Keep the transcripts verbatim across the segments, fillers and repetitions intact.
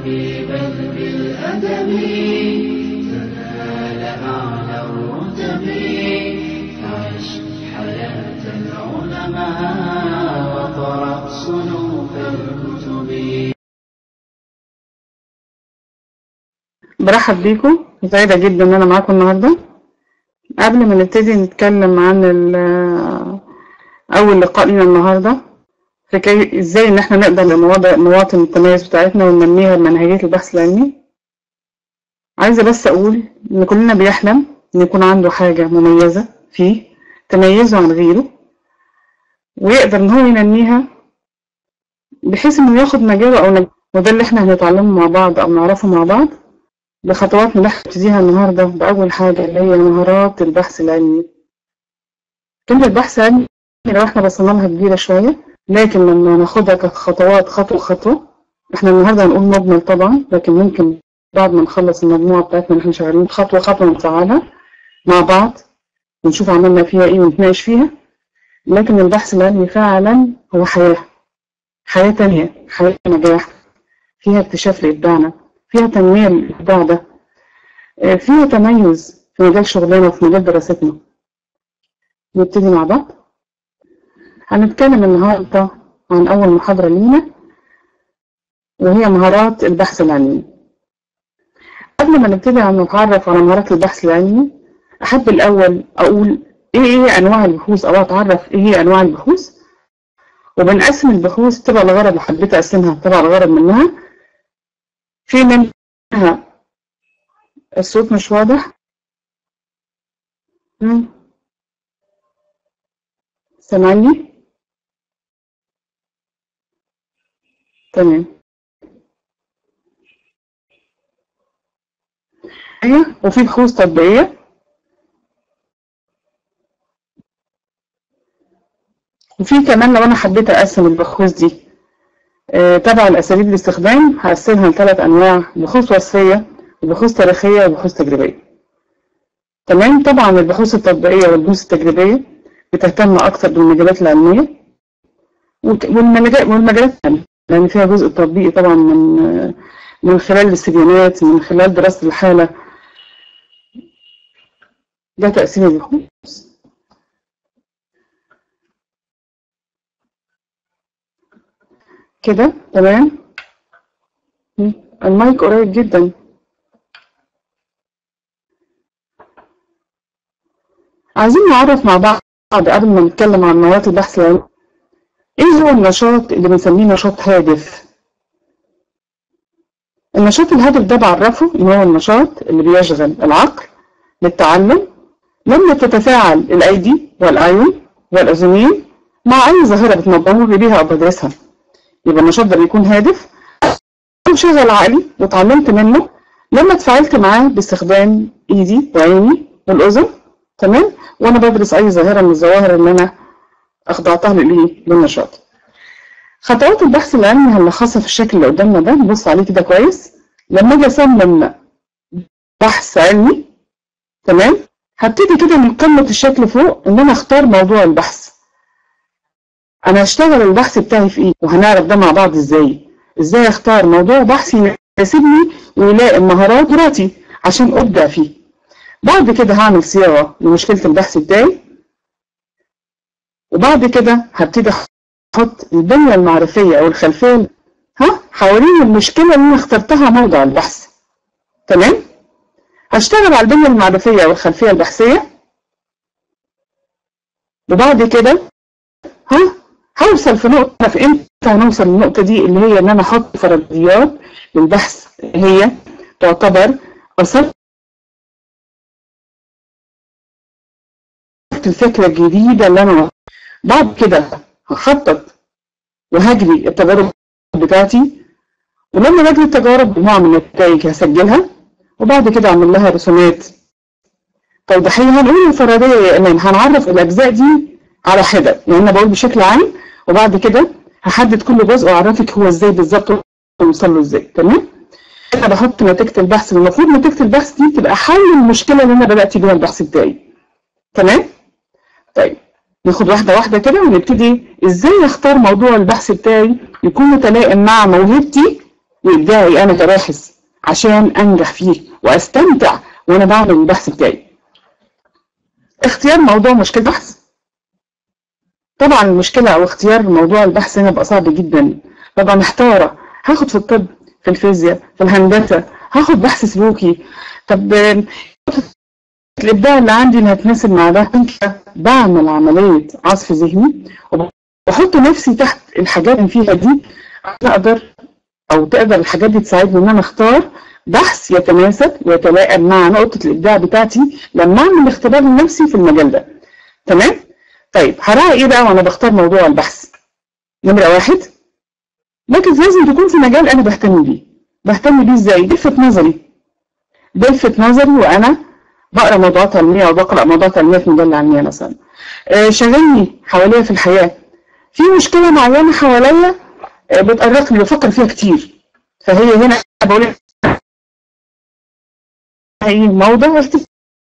حبيبا بالأدب تنال أعلى الرتب فعش حياة العلماء وقرأ صنوف الكتب. برحب بيكم، سعيدة جدا ان انا معاكم النهارده. قبل ما نبتدي نتكلم عن اول لقاء لنا النهارده في كي ازاي ان احنا نقدر نواطن التميز بتاعتنا وننميها بمنهجية البحث العلمي، عايزة بس اقول ان كلنا بيحلم ان يكون عنده حاجة مميزة فيه تميزه عن غيره، ويقدر ان هو ينميها بحيث انه ياخد مجاله او نجاله. وده اللي احنا هنتعلمه مع بعض او نعرفه مع بعض بخطوات نبتديها النهارده. بأول حاجة اللي هي مهارات البحث العلمي. كلمة بحث علمي لو احنا بصينا لها كبيرة شوية، لكن لما ناخدها كخطوات خطوة خطوة، احنا النهارده هنقول مجمل طبعا، لكن ممكن بعد ما نخلص المجموعة بتاعتنا احنا شغالين خطوة خطوة نفعلها مع بعض ونشوف عملنا فيها ايه ونتناقش فيها. لكن البحث العلمي فعلا هو حياة حياة تانية، حياة نجاح، فيها اكتشاف لإبداعنا، فيها تنمية للإبداع ده، فيها تميز في مجال شغلنا وفي مجال دراستنا. نبتدي مع بعض. هنتكلم النهارده عن أول محاضرة لينا وهي مهارات البحث العلمي. قبل ما نبتدي عن نتعرف على مهارات البحث العلمي، أحب الأول أقول إيه هي أنواع البحوث أو أتعرف إيه هي أنواع البحوث. وبنقسم البحوث تبع الغرض اللي حبيت أقسمها تبع الغرض منها. في منها الصوت مش واضح؟ سامعني؟ تمام. وفي بحوث تطبيقية، وفي كمان لو أنا حبيت أقسم البحوث دي آه تبع الأساليب الاستخدام هقسمها لثلاث أنواع: بحوث وصفية وبحوث تاريخية وبحوث تجريبية. تمام. طبعا البحوث التطبيقية والبحوث التجريبية بتهتم أكتر بالمجالات العلمية والمجالات العلمية، لأن فيها جزء تطبيقي طبعا من من خلال الاستبيانات، من خلال دراسة الحالة. ده تقسيم البحوث. كده تمام. المايك قريب جدا. عايزين نعرف مع بعض قبل ما نتكلم عن مهارات البحث العلمي ايه هو النشاط اللي بنسميه نشاط هادف. النشاط الهادف ده بعرفه ان هو النشاط اللي بيشغل العقل للتعلم لما تتفاعل الايدي والاعين والاذنين مع اي ظاهره بتمر بيها او بدرسها. يبقى النشاط ده بيكون هادف او شغل عقلي واتعلمت منه لما اتفاعلت معاه باستخدام ايدي وعيني والاذن. تمام. وانا بدرس اي ظاهره من الظواهر اللي انا اخضعتها للايه للنشاط. خطوات البحث العلمي هنلخصها في الشكل اللي قدامنا ده، نبص عليه كده كويس. لما اجي اصمم بحث علمي، تمام، هبتدي كده من قمه الشكل فوق ان انا اختار موضوع البحث. انا هشتغل البحث بتاعي في ايه، وهنعرف ده مع بعض ازاي. ازاي اختار موضوع بحث يناسبني ويلائم مهارات قدراتي عشان ابدع فيه. بعد كده هعمل صياغه لمشكله البحث بتاعي، وبعد كده هبتدي احط البنيه المعرفيه او الخلفيه ها حوالين المشكله اللي انا اخترتها موضع البحث. تمام. هشتغل على البنيه المعرفيه والخلفيه البحثيه، وبعد كده ها هوصل في نقطه. في امتى هنوصل للنقطه دي اللي هي ان انا احط فرضيات للبحث هي تعتبر اصل الفكره الجديده اللي انا. بعد كده هخطط وهجري التجارب بتاعتي، ولما بجري التجارب بنوع من النتائج هسجلها، وبعد كده اعمل لها رسومات توضيحيه. هنقول الفرضيه يا امان، هنعرف الاجزاء دي على حده، يعني انا بقول بشكل عام، وبعد كده هحدد كل جزء واعرفك هو ازاي بالظبط ونوصل له ازاي. تمام. انا بحط نتيجه البحث، المفروض نتيجه البحث دي تبقى حل المشكله اللي انا بدات بيها البحث بتاعي. تمام. طيب ناخد واحده واحده كده ونبتدي ازاي اختار موضوع البحث بتاعي يكون متلائم مع موهبتي وابداعي انا كباحث عشان انجح فيه واستمتع وانا بعمل البحث بتاعي. اختيار موضوع مشكله بحث. طبعا المشكله او اختيار موضوع البحث هنا بقى صعب جدا، ببقى محتاره هاخد في الطب، في الفيزياء، في الهندسه، هاخد بحث سلوكي، طب الابداع اللي عندي اللي هتناسب مع ده. بعمل عمليه عصف ذهني وبحط نفسي تحت الحاجات اللي فيها دي عشان اقدر او تقدر الحاجات دي تساعدني ان انا اختار بحث يتناسب ويتلائم مع نقطه الابداع بتاعتي لما اعمل اختبار لنفسي في المجال ده. تمام؟ طيب هراعي ايه بقى وانا بختار موضوع البحث؟ نمره واحد، لكن لازم تكون في مجال انا بهتم بيه. بهتم بيه ازاي؟ بلفت نظري. بلفت نظري وانا بقرا موضوعات علميه او بقرا موضوعات علميه في مجله علميه مثلا. آه شغلني حواليا في الحياه. في مشكله معينه حواليا آه بتقرقني بفكر فيها كتير. فهي هنا بقول هي موضوع اهتمام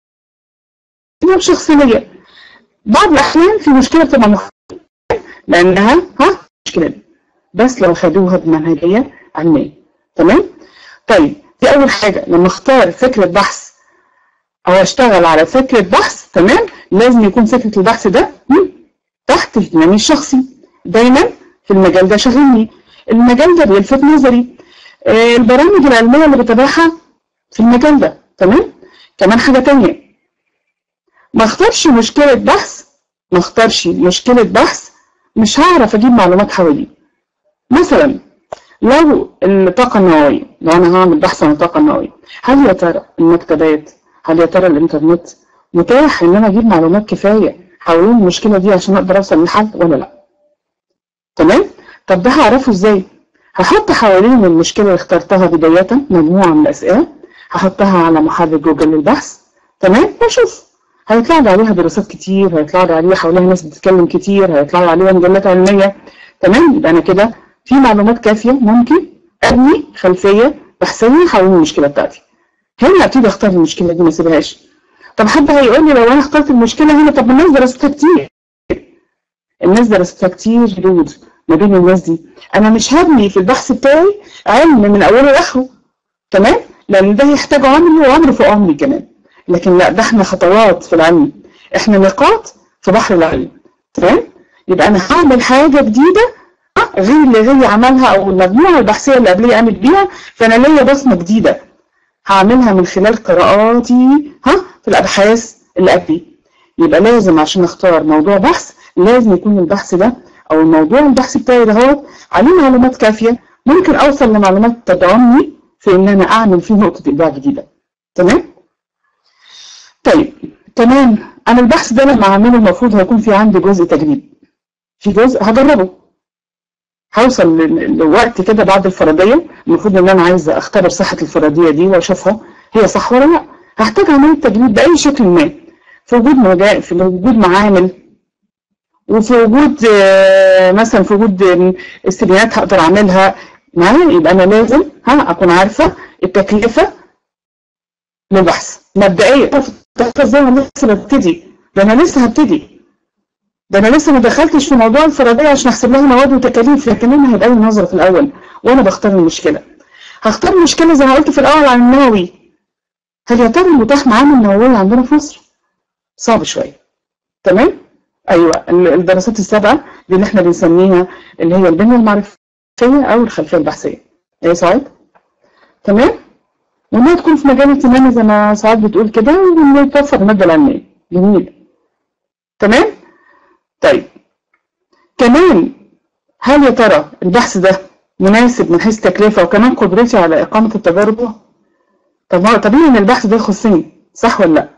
شخصيه. بعض الاحيان في مشكله بتبقى مختلفه لانها ها مشكله دي. بس لو خدوها بمنهجيه علميه. تمام؟ طيب دي اول حاجه لما اختار فكره بحث او اشتغل على فكره بحث. تمام؟ لازم يكون فكره البحث ده تحت اهتمامي الشخصي. دايما في المجال ده شاغلني، المجال ده بيلفت نظري، آه البرامج العلميه اللي بتابعها في المجال ده. تمام؟ كمان حاجه ثانيه، ما اختارش مشكله بحث ما اختارش مشكله بحث مش هعرف اجيب معلومات حواليه. مثلا لو الطاقه النوويه، لو انا هعمل بحث عن الطاقه النوويه، هل يا ترى المكتبات، هل يا ترى الانترنت متاح ان انا اجيب معلومات كفايه حوالين المشكله دي عشان اقدر اوصل للحل ولا لا؟ تمام؟ طب ده هعرفه ازاي؟ هحط حوالين المشكله اللي اخترتها بدايه مجموعه من الاسئله، هحطها على محرك جوجل للبحث. تمام؟ واشوف هيطلع لي عليها دراسات كتير، هيطلع لي عليها حواليها ناس بتتكلم كتير، هيطلع لي عليها مجلات علميه. تمام؟ يبقى انا كده في معلومات كافيه ممكن ابني خلفيه بحثيه حوالين المشكله بتاعتي. هنا ابتدي اختار المشكله دي ما اسيبهاش. طب حد هيقول لي لو انا اخترت المشكله هنا، طب الناس درستها كتير. الناس درستها كتير حدود ما بين الناس دي. انا مش هبني في البحث بتاعي علم من اوله لاخره. تمام؟ لان ده يحتاج عمري وعمر فوق عمري كمان. لكن لا، ده احنا خطوات في العلم، احنا نقاط في بحر العلم. تمام؟ يبقى انا هعمل حاجه جديده غير اللي غيري عملها او المجموعه البحثيه اللي قبليه قامت بيها، فانا ليا بصمه جديده هعملها من خلال قراءاتي ها في الابحاث اللي قبلي. يبقى لازم عشان اختار موضوع بحث لازم يكون البحث ده او الموضوع البحث بتاعي ده هو عليه معلومات كافيه ممكن اوصل لمعلومات تدعمني في ان انا اعمل فيه نقطه ابداع جديده. تمام؟ طيب كمان انا البحث ده لما اعمله المفروض هيكون في عندي جزء تجريب. في جزء هجربه. هوصل لوقت كده بعد الفرضيه، المفروض ان انا عايزه اختبر صحه الفرضيه دي واشوفها هي صح ولا لا. هحتاج عمليه تجريب باي شكل ما، في وجود مجال، في وجود معامل، وفي وجود مثلا في وجود استبيانات هقدر اعملها معايا. يبقى انا لازم ها اكون عارفه التكلفه للبحث مبدئيا. ازاي انا لسه ببتدي؟ ده انا لسه هبتدي، ده انا لسه ما دخلتش في موضوع الفرضيه عشان احسب لها مواد وتكاليف. لكن انا هيبقى لي نظره في الاول وانا بختار المشكله. هختار المشكله زي ما قلت في الاول عن النووي. هل يا ترى المتاح معامل نوويه عندنا في مصر؟ صعب شويه. تمام؟ ايوه، الدراسات السابقه دي اللي احنا بنسميها اللي هي البنيه المعرفيه او الخلفيه البحثيه. ايه سعاد؟ تمام؟ وانها تكون في مجال اهتمامي زي ما سعاد بتقول كده، وانه يتوفر الماده العلميه. جميل. تمام؟ طيب كمان هل يا ترى البحث ده مناسب من حيث تكلفه وكمان قدرتي على اقامه التجارب؟ طب طبيعي ان البحث ده يخصني، صح ولا لا؟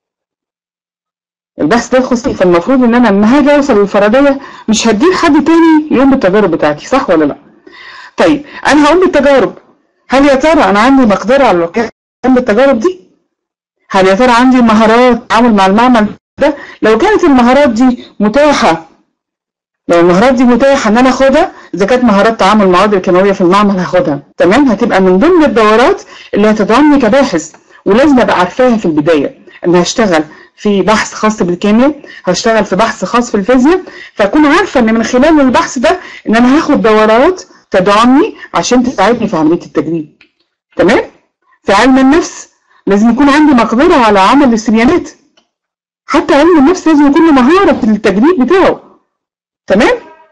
البحث ده يخصني، فالمفروض ان انا لما هاجي اوصل للفرضيه مش هديه لحد تاني يقوم بالتجارب بتاعتي، صح ولا لا؟ طيب انا هقوم بالتجارب، هل يا ترى انا عندي مقدره على القيام بالتجارب دي؟ هل يا ترى عندي مهارات تعامل مع المعمل ده؟ لو كانت المهارات دي متاحه، لو المهارات دي متاحه ان انا اخدها، اذا كانت مهارات تعامل المواد الكيماويه في المعمل هاخدها. تمام؟ هتبقى من ضمن الدورات اللي هتدعمني كباحث، ولازم ابقى عارفاها في البدايه ان هشتغل في بحث خاص بالكيمياء، هشتغل في بحث خاص في الفيزياء، فاكون عارفه ان من خلال البحث ده ان انا هاخد دورات تدعمني عشان تساعدني في عمليه التجريب. تمام؟ في علم النفس لازم يكون عندي مقدره على عمل السريانات. حتى علم النفس لازم يكون له مهاره في التجريب بتاعه. تمام؟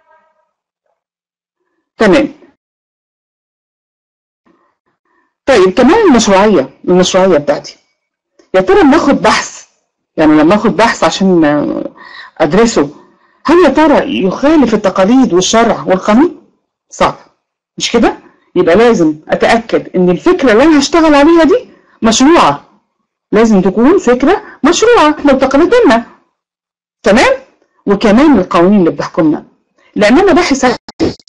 تمام. طيب كمان المشروعيه، المشروعيه بتاعتي. يا ترى لما اخد بحث، يعني لما اخد بحث عشان ادرسه، هل يا ترى يخالف التقاليد والشرع والقانون؟ صعب، مش كده؟ يبقى لازم اتاكد ان الفكره اللي انا هشتغل عليها دي مشروعه. لازم تكون فكره مشروعه لو تقاليدنا. تمام؟ وكمان القوانين اللي بتحكمنا، لان انا باحث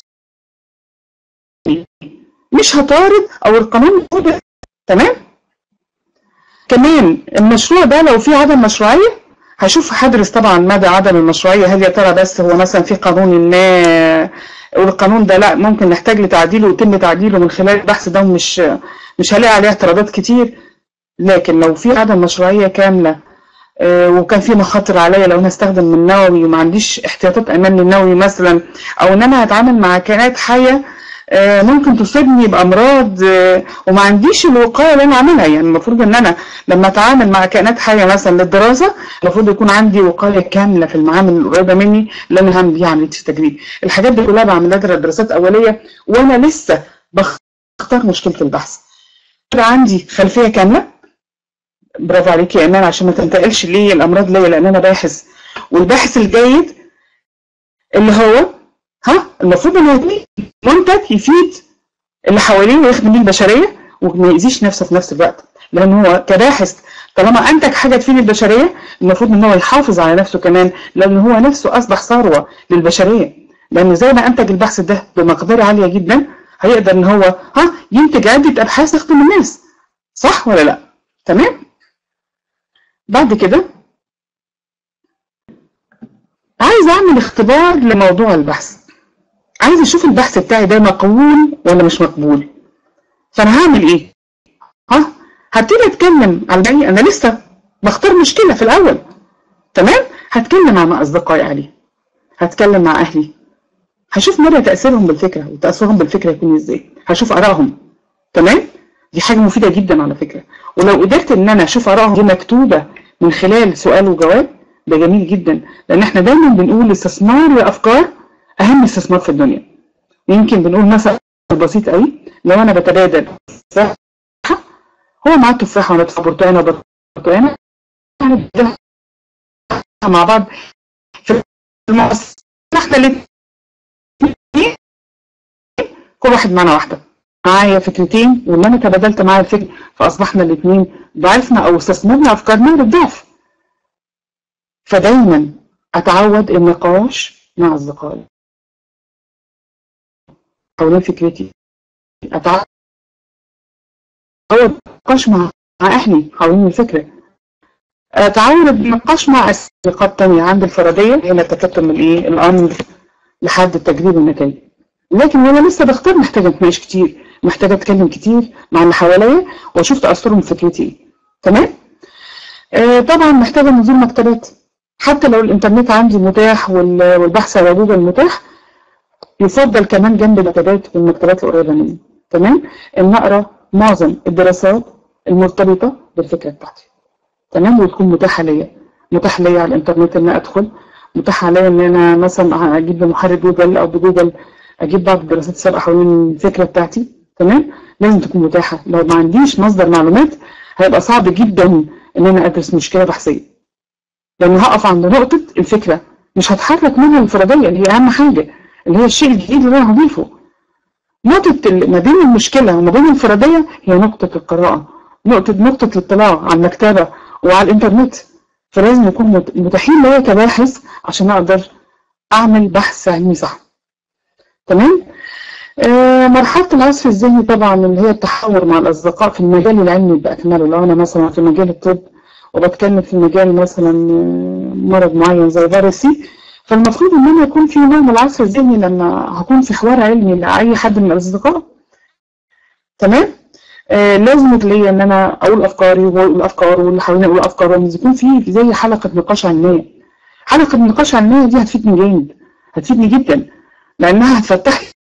مش هطارد او القانون. تمام؟ كمان المشروع ده لو فيه عدم مشروعيه هشوف، هدرس طبعا مدى عدم المشروعيه. هل يا ترى بس هو مثلا في قانون ما والقانون ده لا ممكن نحتاج لتعديله ويتم تعديله من خلال البحث ده، ومش مش هلاقي عليه اعتراضات كتير. لكن لو في عدم مشروعيه كامله آه وكان في مخاطر عليا لو انا استخدم النووي وما عنديش احتياطات امان للنووي مثلا، او ان انا هتعامل مع كائنات حيه آه ممكن تصيبني بامراض آه وما عنديش الوقايه اللي انا اعملها. يعني المفروض ان انا لما اتعامل مع كائنات حيه مثلا للدراسه المفروض يكون عندي وقايه كامله في المعامل القريبه مني اللي انا هعمل بيها عمليه التجريب. الحاجات دي كلها بعملها دراسات اوليه وانا لسه بختار مشكله البحث. عندي خلفيه كامله. برافو عليكي يا ايمان، عشان ما تنتقلش لي الامراض ليا، لان انا باحث. والباحث الجيد اللي هو ها المفروض انه يكون منتج يفيد اللي حواليه ويخدم بيه البشريه وما يأذيش نفسه في نفس الوقت. لان هو كباحث طالما انتج حاجه تفيد البشريه المفروض ان هو يحافظ على نفسه كمان، لان هو نفسه اصبح ثروه للبشريه. لان زي ما انتج البحث ده بمقدار عاليه جدا هيقدر ان هو ها ينتج عده ابحاث تخدم الناس. صح ولا لا؟ تمام؟ بعد كده عايز اعمل اختبار لموضوع البحث. عايز اشوف البحث بتاعي ده مقبول ولا مش مقبول. فانا هعمل ايه؟ ها هبتدي اتكلم على الباقي. انا لسه بختار مشكله في الاول. تمام؟ هتكلم مع اصدقائي عليه، هتكلم مع اهلي، هشوف مدى تاثيرهم بالفكره وتاثرهم بالفكره يكون ازاي، هشوف ارائهم. تمام؟ دي حاجه مفيده جدا على فكره. ولو قدرت ان انا اشوف ارائهم دي مكتوبه من خلال سؤال وجواب ده جميل جدا. لان احنا دايما بنقول الاستثمار والافكار اهم استثمار في الدنيا. يمكن بنقول مثلا بسيط قوي، لو انا بتبادل تفاحه، هو معاه تفاحه وانا برتقانه وبرتقانه مع بعض في المؤسسه احنا الاثنين كل واحد معنا واحده، معايا فكرتين واللي انا تبادلت معايا الفكر فاصبحنا الاثنين ضعفنا او استثمرنا افكارنا للضعف. فدايما اتعود النقاش مع اصدقائي حوالين فكرتي، اتعود النقاش مع اهلي حوالين الفكره، اتعود النقاش مع اصدقاء تانية عند الفرديه هنا تكتم الايه الامر لحد التجريب والنتائج. لكن وانا لسه بختار محتاجه اتناقش كتير، محتاجه اتكلم كتير مع اللي حواليا واشوف تاثرهم في فكرتي ايه. تمام؟ آه طبعا محتاجه نزول مكتبات. حتى لو الانترنت عندي متاح والبحث على جوجل متاح، يفضل كمان جنب المكتبات والمكتبات القريبه مني. تمام؟ ان اقرا معظم الدراسات المرتبطه بالفكره بتاعتي. تمام؟ وتكون متاحه ليا، متاح ليا على الانترنت ان ادخل، متاح عليا ان انا مثلا اجيب بمحرك جوجل او بجوجل اجيب بعض الدراسات السابقه حوالين الفكره بتاعتي. تمام؟ لازم تكون متاحه. لو ما عنديش مصدر معلومات هيبقى صعب جدا ان انا ادرس مشكله بحثيه، لان هقف عند نقطه الفكره مش هتحرك منها الانفراديه اللي هي اهم حاجه، اللي هي الشيء الجديد اللي انا هضيفه. نقطه ما بين المشكله وما بين الانفراديه هي نقطه القراءه، نقطه نقطه الاطلاع على المكتبه وعلى الانترنت. فلازم نكون متاحين ليا كباحث عشان اقدر اعمل بحث علمي صح. تمام؟ آه مرحله العصف الذهني طبعا اللي هي التحاور مع الاصدقاء في المجال العلمي باكمله. لو انا مثلا في مجال الطب وبتكلم في مجال مثلا مرض معين زي فيروسي، فالمفروض ان انا يكون في نوع من العصف الذهني لما هكون في حوار علمي لاي حد من الاصدقاء. تمام؟ آه لازم ليا ان انا اقول افكاري واقول افكار واللي حواليني يقولوا افكارهم، يكون في زي حلقه نقاش علميه. حلقه نقاش علميه دي هتفيدني جامد، هتفيدني جدا، لانها هتفتح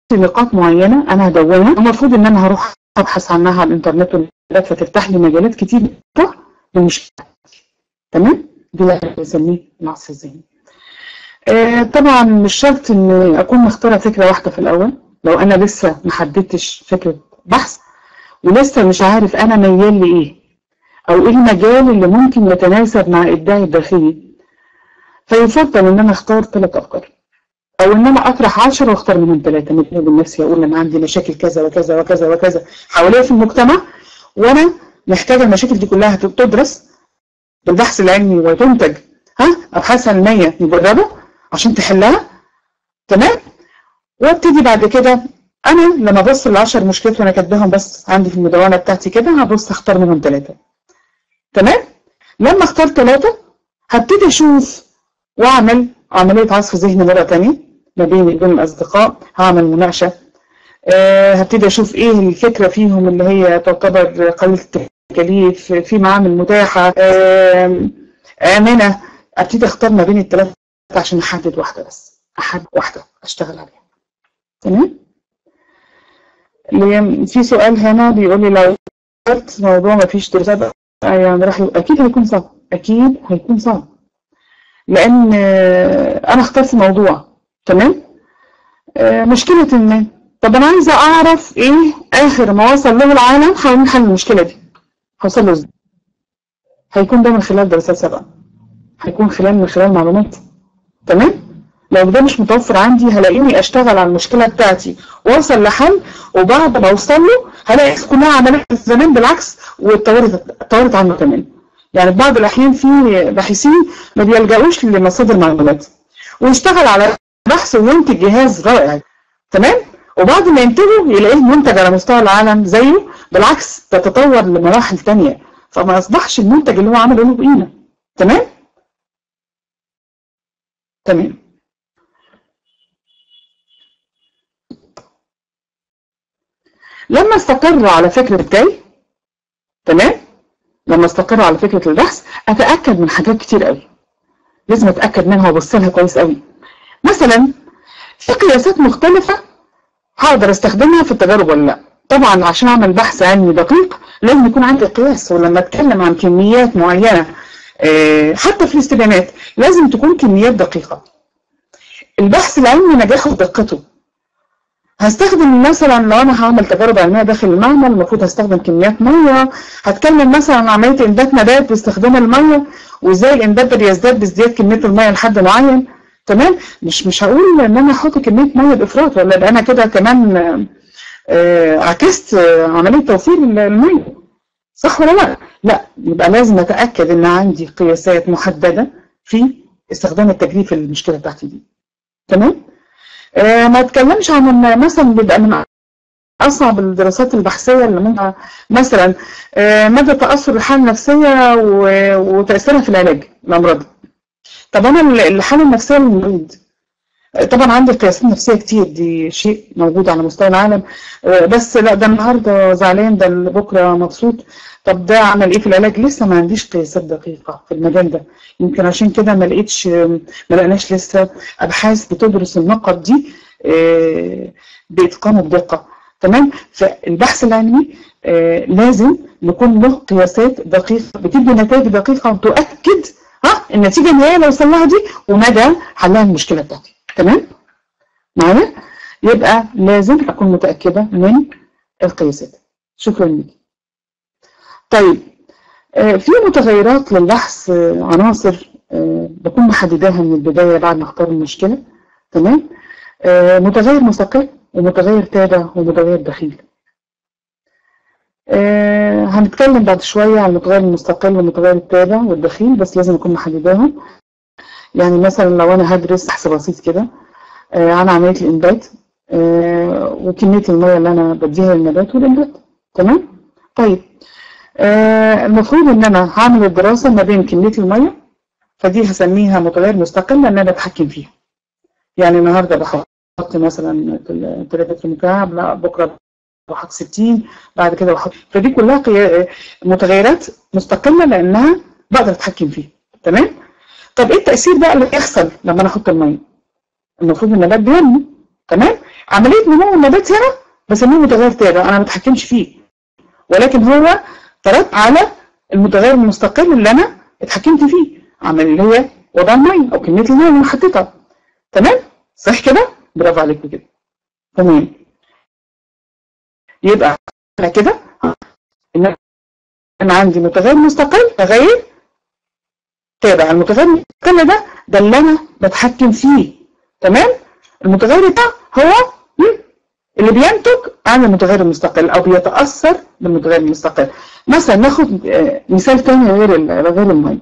نقاط معينه انا هدونها، المفروض ان انا هروح ابحث عنها على الانترنت والمجالات، فتفتح لي مجالات كتير للمشكله. تمام؟ دي اللي بنسميه العصف الذهني. آه طبعا مش شرط ان اكون مختاره فكره واحده في الاول. لو انا لسه ما حددتش فكره بحث ولسه مش عارف انا ميال لايه او ايه المجال اللي ممكن يتناسب مع ابداعي الداخلي، فيفضل ان انا اختار ثلاث افكار، او ان انا اطرح عشرة واختار منهم ثلاثه. ممكن بنفسي اقول انا عندي مشاكل كذا وكذا وكذا وكذا حواليا في المجتمع، وانا محتاجه المشاكل دي كلها تدرس بالبحث العلمي وتنتج ها ابحاث علميه مجربه عشان تحلها. تمام؟ وابتدي بعد كده انا لما ابص العشر مشكلات وانا كاتباهم بس عندي في المدونه بتاعتي كده، هبص اختار منهم ثلاثه. تمام؟ لما اختار ثلاثه هبتدي اشوف واعمل عمليه عصف ذهني مره ثانيه ما بيني وبين الاصدقاء، هعمل مناقشه. أه هبتدي اشوف ايه الفكره فيهم اللي هي تعتبر قليله التكاليف، في معامل متاحه، أه امنه. ابتدي اختار ما بين الثلاثه عشان احدد واحده بس، احدد واحده اشتغل عليها. تمام؟ في سؤال هنا بيقول لي لو اخترت موضوع ما فيش دراسات يعني راح اكيد هيكون صعب، اكيد هيكون صعب، لان انا اخترت موضوع. تمام؟ مشكله ما، طب انا عايزه اعرف ايه اخر ما وصل له العالم حوالين حل المشكله دي، هوصل له ازاي؟ هيكون ده من خلال دراسات سابقه، هيكون خلال من خلال معلومات. تمام؟ لو ده مش متوفر عندي هلاقيني اشتغل على المشكله بتاعتي واوصل لحل، وبعد ما اوصل له هلاقي كلها عمليات زمان بالعكس واتطورت اتطورت عنه كمان. يعني في بعض الاحيان في باحثين ما بيلجأوش لمصادر معلومات ويشتغل على بحث وينتج جهاز رائع. تمام؟ وبعد ما ينتجه يلاقيه منتج على مستوى العالم زيه، بالعكس تتطور لمراحل ثانيه، فما اصبحش المنتج اللي هو عمله له قيمه. تمام؟ تمام. لما استقر على فكرة الجاي، تمام؟ لما استقر على فكرة البحث اتأكد من حاجات كتير قوي، لازم اتأكد منها وابص لها كويس قوي. مثلا في قياسات مختلفة هقدر استخدمها في التجارب ولا لا. طبعا عشان اعمل بحث علمي دقيق لازم يكون عندي قياس، ولما اتكلم عن كميات معينة حتى في الاستبيانات لازم تكون كميات دقيقة. البحث العلمي نجاحه بدقته. هستخدم مثلا لو انا هعمل تجارب علميه داخل المعمل المفروض هستخدم كميات ميه، هتكلم مثلا عن عمليه انبات نبات باستخدام الميه وازاي الانبات ده بيزداد بازدياد كميه الميه لحد معين. تمام؟ مش مش هقول ان انا احط كميه ميه بافراط، ولا يبقى انا كده كمان آه عكست عمليه توفير الميه، صح ولا لا؟ لا، يبقى لازم اتاكد ان عندي قياسات محدده في استخدام التجريب في المشكله بتاعتي دي. تمام؟ آه ما اتكلمش عن مثلا بيبقى من اصعب الدراسات البحثيه اللي ممكن مثلا آه مدى تاثر الحاله النفسيه وتاثيرها في العلاج الامراض. طب انا الحاله النفسيه للمريض طبعا عندي قياسات نفسيه كتير، دي شيء موجود على مستوى العالم، آه بس لا ده النهارده زعلان، ده بكره مبسوط، طب ده عمل ايه في العلاج؟ لسه ما عنديش قياسات دقيقه في المجال ده، يمكن عشان كده ما لقيتش ما لقناش لسه ابحاث بتدرس النقط دي باتقان الدقه. تمام؟ فالبحث العلمي لازم يكون له قياسات دقيقه بتدي نتائج دقيقه وتؤكد ها النتيجه النهائيه اللي وصل لها دي ومدى حلها المشكله بتاعتي. تمام؟ معايا؟ يبقى لازم اكون متاكده من القياسات. شكرا لك. طيب في متغيرات للبحث، عناصر بكون محدداها من البدايه بعد ما اختار المشكله. تمام؟ متغير مستقل ومتغير تابع ومتغير دخيل. هنتكلم بعد شويه عن المتغير المستقل والمتغير التابع والدخيل، بس لازم اكون محدداهم. يعني مثلا لو انا هدرس بحث بسيط كده عن عمليه الانبات وكميه الميه اللي انا بديها للنبات والانبات. تمام؟ طيب آه المفروض ان انا هعمل الدراسه ما بين كميه الميه، فدي هسميها متغير مستقل لان انا بتحكم فيها. يعني النهارده بحط مثلا ثلاثة متر مكعب، لا بكره بحط ستين، بعد كده بحط، فدي كلها متغيرات مستقله لانها بقدر اتحكم فيها. تمام؟ طب ايه التاثير بقى اللي بيحصل لما انا احط الميه؟ المفروض النبات بينمو، تمام؟ عمليه نمو النبات هنا بسميه متغير تابع، انا ما بتحكمش فيه، ولكن هو ترتب على المتغير المستقل اللي انا اتحكمت فيه، عمل اللي هي وضع الميه او كميه الميه اللي انا حطيتها. تمام؟ صح كده؟ برافو عليكم كده. تمام. يبقى انا كده ان انا عندي متغير مستقل، متغير تابع. المتغير المستقل ده ده اللي انا بتحكم فيه. تمام؟ المتغير ده هو اللي بينتج عن المتغير المستقل او بيتاثر بالمتغير المستقل. مثلا ناخد مثال تاني غير غير الميه.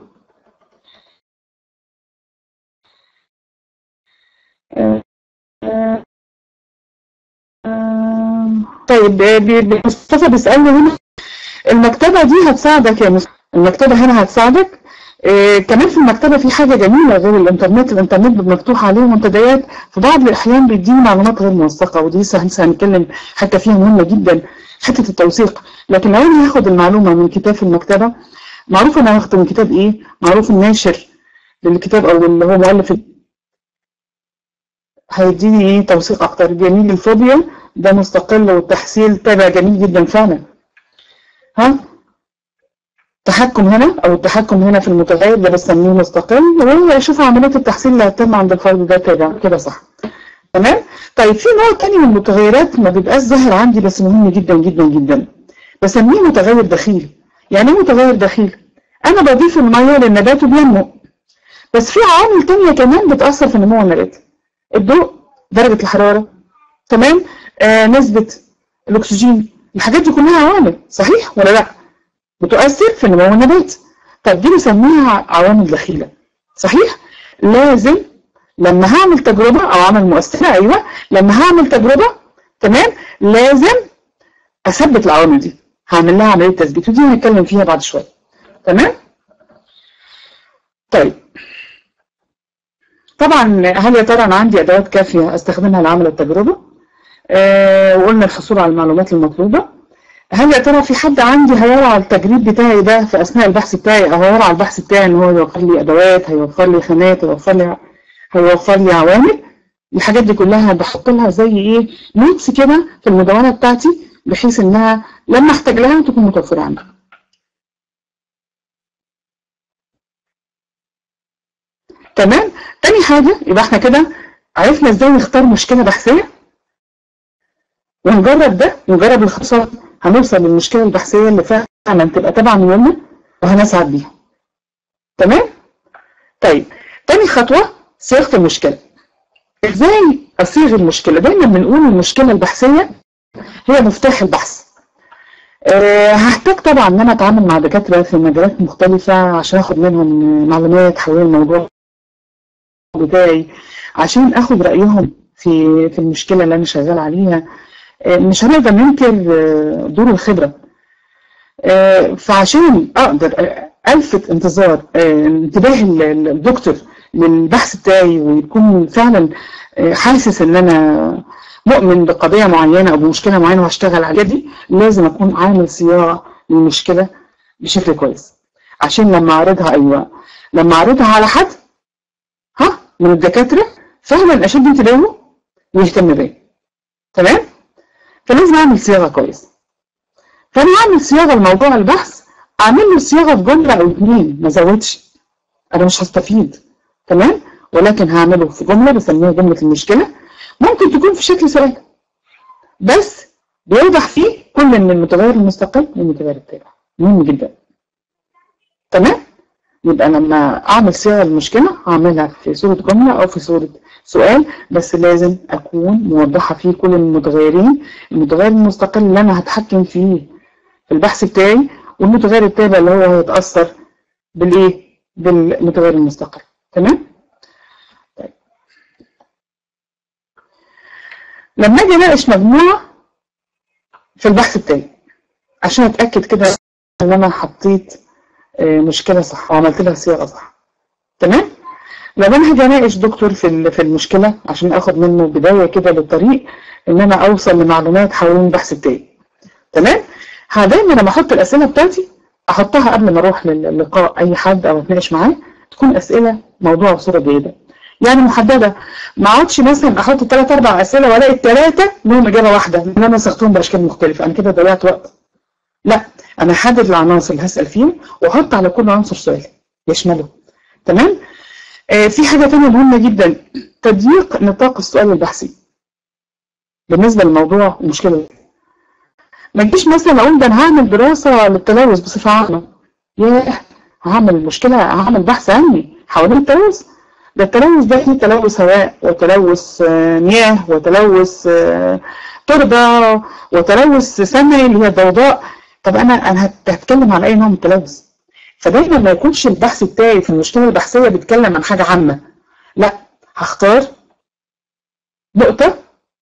طيب مصطفى بيسالني هنا المكتبه دي هتساعدك يا مصطفى، المكتبه هنا هتساعدك. إيه كمان في المكتبه في حاجه جميله غير الانترنت، الانترنت مفتوح عليه منتديات في بعض الاحيان بيديني معلومات غير موثقه، ودي هنتكلم حتى فيها مهمه جدا حته التوثيق. لكن لو انا هاخد المعلومه من كتاب في المكتبه، معروف انا هاخده من كتاب ايه؟ معروف الناشر للكتاب او اللي هو مؤلف هيديني ايه؟ توثيق اكتر. جميل. الفوبيا ده مستقل والتحصيل تابع، جميل جدا فعلا. ها التحكم هنا او التحكم هنا في المتغير ده بسميه مستقل، واشوف عمليه التحصيل اللي هتتم عند الفرد ده تابع كده. صح. تمام. طيب في نوع تاني من المتغيرات ما بيبقاش ظاهر عندي بس مهم جدا جدا جدا، بسميه متغير دخيل. يعني ايه متغير دخيل؟ انا بضيف الميه للنبات وبينمو، بس في عوامل تانية كمان بتاثر في نمو النبات. الضوء، درجه الحراره، تمام، آه نسبه الاكسجين، الحاجات دي كلها عوامل، صحيح ولا لا؟ بتؤثر في نمو النبات. طب دي بنسميها عوامل دخيله. صحيح؟ لازم لما هعمل تجربه او عوامل مؤثره، ايوه، لما هعمل تجربه تمام لازم اثبت العوامل دي، هعمل لها عمليه تثبيت، ودي هنتكلم فيها بعد شويه. تمام؟ طيب طبعا هل يا ترى انا عندي ادوات كافيه استخدمها لعمل التجربه؟ آه وقلنا الحصول على المعلومات المطلوبه. هل يا ترى في حد عندي هيورى على التجريب بتاعي ده في اثناء البحث بتاعي، او هيورى على البحث بتاعي ان هو يوفر لي ادوات، هيوفر لي خانات، هيوفر لي هيوفر لي عوامل؟ الحاجات دي كلها بحط لها زي ايه؟ نوتس كده في المدونه بتاعتي، بحيث انها لما احتاج لها تكون متوفره عندي. تمام؟ تاني حاجه، يبقى احنا كده عرفنا ازاي نختار مشكله بحثيه، ونجرب ده، نجرب الخطوات هنوصل للمشكله البحثيه اللي فعلا تبقى تبع ميولنا وهنسعد بيها. تمام؟ طيب تاني خطوه صياغه المشكله. ازاي اصيغ المشكله؟ دايما بنقول المشكله البحثيه هي مفتاح البحث. أه هحتاج طبعا ان انا اتعامل مع دكاتره في مجالات مختلفه عشان اخد منهم معلومات حول الموضوع بتاعي، عشان اخد رايهم في في المشكله اللي انا شغال عليها. أه مش هنقدر ننكر دور الخبره. أه فعشان اقدر الفت انتظار أه انتباه الدكتور للبحث بتاعي، ويكون فعلا حاسس ان انا مؤمن بقضيه معينه او بمشكله معينه وهشتغل عليها، دي لازم اكون عامل صياغه للمشكله بشكل كويس، عشان لما اعرضها ايوه لما اعرضها على حد ها من الدكاتره فعلا اشد انتباهه ويهتم بيا. تمام؟ فلازم اعمل صياغه كويس. فانا اعمل صياغه لموضوع البحث، اعمل له صياغه في جمله او اتنين، ما ازودش، انا مش هستفيد. تمام؟ ولكن هعمله في جمله بسميها جمله المشكله، ممكن تكون في شكل سؤال بس بيوضح فيه كل من المتغير المستقل والمتغير التابع. مهم جدا. تمام؟ يبقى لما اعمل صيغه المشكله هعملها في صوره جمله او في صوره سؤال، بس لازم اكون موضحه فيه كل المتغيرين، المتغير المستقل اللي انا هتحكم فيه في البحث بتاعي، والمتغير التابع اللي هو هيتاثر بالايه؟ بالمتغير المستقل. تمام؟ طيب. لما اجي اناقش مجموعه في البحث بتاعي عشان اتاكد كده ان انا حطيت مشكله صح وعملت لها صياغه صح. تمام؟ لو انا هاجي اناقش دكتور في في المشكله عشان اخد منه بدايه كده للطريق ان انا اوصل لمعلومات حول البحث بتاعي. تمام؟ دايما لما احط الاسئله بتاعتي احطها قبل ما اروح للقاء اي حد او اتناقش معاه، تكون اسئله موضوع بصوره جيده. يعني محدده، ما اقعدش مثلا احط ثلاث اربع اسئله والاقي الثلاثه لهم اجابه واحده لان انا نسختهم باشكال مختلفه، انا كده ضيعت وقت. لا، انا احدد العناصر اللي هسال فيها واحط على كل عنصر سؤال يشمله. تمام. آه في حاجه ثانيه مهمه جدا، تضييق نطاق السؤال البحثي بالنسبه للموضوع المشكله. ما تجيش مثلا اقول ده انا هعمل دراسه للتلوث بصفه عامه، ياه هعمل مشكله، هعمل بحث علمي حوالين التلوث. ده التلوث ده فيه تلوث هواء وتلوث مياه وتلوث تربه وتلوث سمعي اللي هي الضوضاء. طب انا انا هتكلم عن اي نوع من التلوث؟ فدايما ما يكونش البحث بتاعي في المشكله البحثيه بيتكلم عن حاجه عامه، لا هختار نقطه.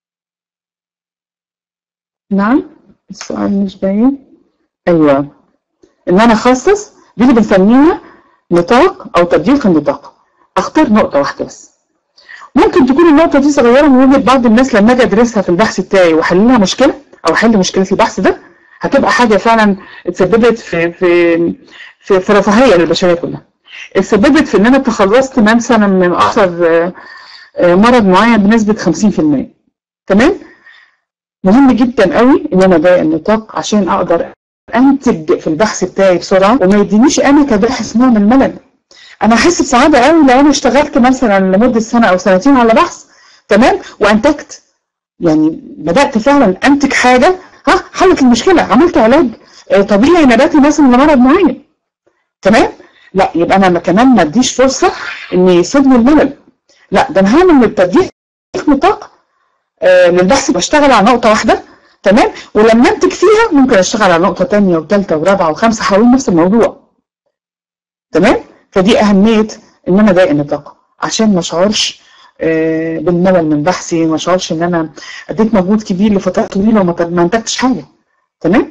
نعم السؤال مش باين. ايوه، ان انا اخصص دي اللي بنسميها نطاق او تضييق النطاق. اختار نقطه واحده بس. ممكن تكون النقطه دي صغيره من وجهه بعض الناس، لما اجي ادرسها في البحث بتاعي واحل لها مشكله او احل مشكله البحث ده هتبقى حاجه فعلا اتسببت في في في, في رفاهيه للبشريه كلها. اتسببت في ان انا تخلصت مثلا من اثر مرض معين بنسبه خمسين في المية. تمام. مهم جدا قوي ان انا اضيق النطاق عشان اقدر انتج في البحث بتاعي بسرعه وما يدينيش انا كباحث نوع من الملل. انا احس بسعاده قوي لو انا اشتغلت مثلا لمده سنه او سنتين على بحث، تمام، وانتجت، يعني بدات فعلا انتج حاجه ها حلت المشكله، عملت علاج طبيعي نباتي مثلا لمرض معين. تمام. لا يبقى انا كمان ما اديش فرصه ان يصيبني الملل. لا ده انا هعمل التضييق نطاق آه للبحث، بشتغل على نقطه واحده. تمام. ولما انتج فيها ممكن اشتغل على نقطه ثانيه وثالثه ورابعه وخامسه حوالين نفس الموضوع. تمام. فدي اهميه ان انا اضيق النطاق عشان ما اشعرش آه بالملل من بحثي، ما اشعرش ان انا اديت مجهود كبير لفترات طويله وما انتجتش حاجه. تمام.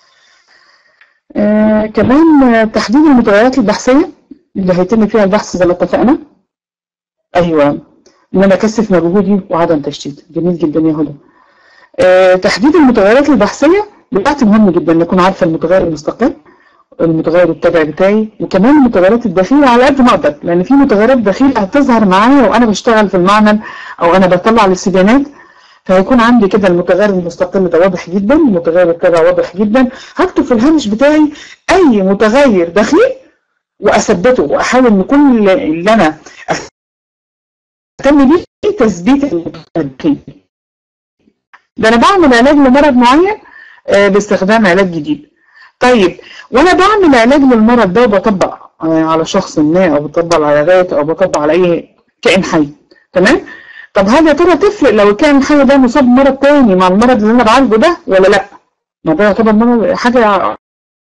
آه كمان تحديد المتغيرات البحثيه اللي هيتم فيها البحث زي ما اتفقنا. ايوه، ان انا اكثف مجهودي وعدم تشتيت. جميل جدا يا هدى. آه تحديد المتغيرات البحثيه بتاعتي مهم جدا، ان اكون عارفه المتغير المستقل، المتغير التابع بتاعي، وكمان المتغيرات الداخليه على قد ما اقدر، لان في متغيرات داخليه هتظهر معايا وانا بشتغل في المعمل او انا بطلع الاستبيانات، فهيكون عندي كده المتغير المستقل ده واضح جدا، المتغير التابع واضح جدا. هكتب في الهامش بتاعي اي متغير داخلي واثبته واحاول ان كل اللي انا اهتم بيه تثبيت المتغير. ده انا بعمل علاج لمرض معين باستخدام علاج جديد. طيب وانا بعمل علاج للمرض ده وبطبق على شخص ما او بطبق على غاية او بطبق على اي كائن حي. تمام. طب هل يا ترى تفرق لو الكائن الحي ده مصاب بمرض تاني مع المرض اللي انا بعالجه ده ولا لا؟ ما ده يعتبر حاجه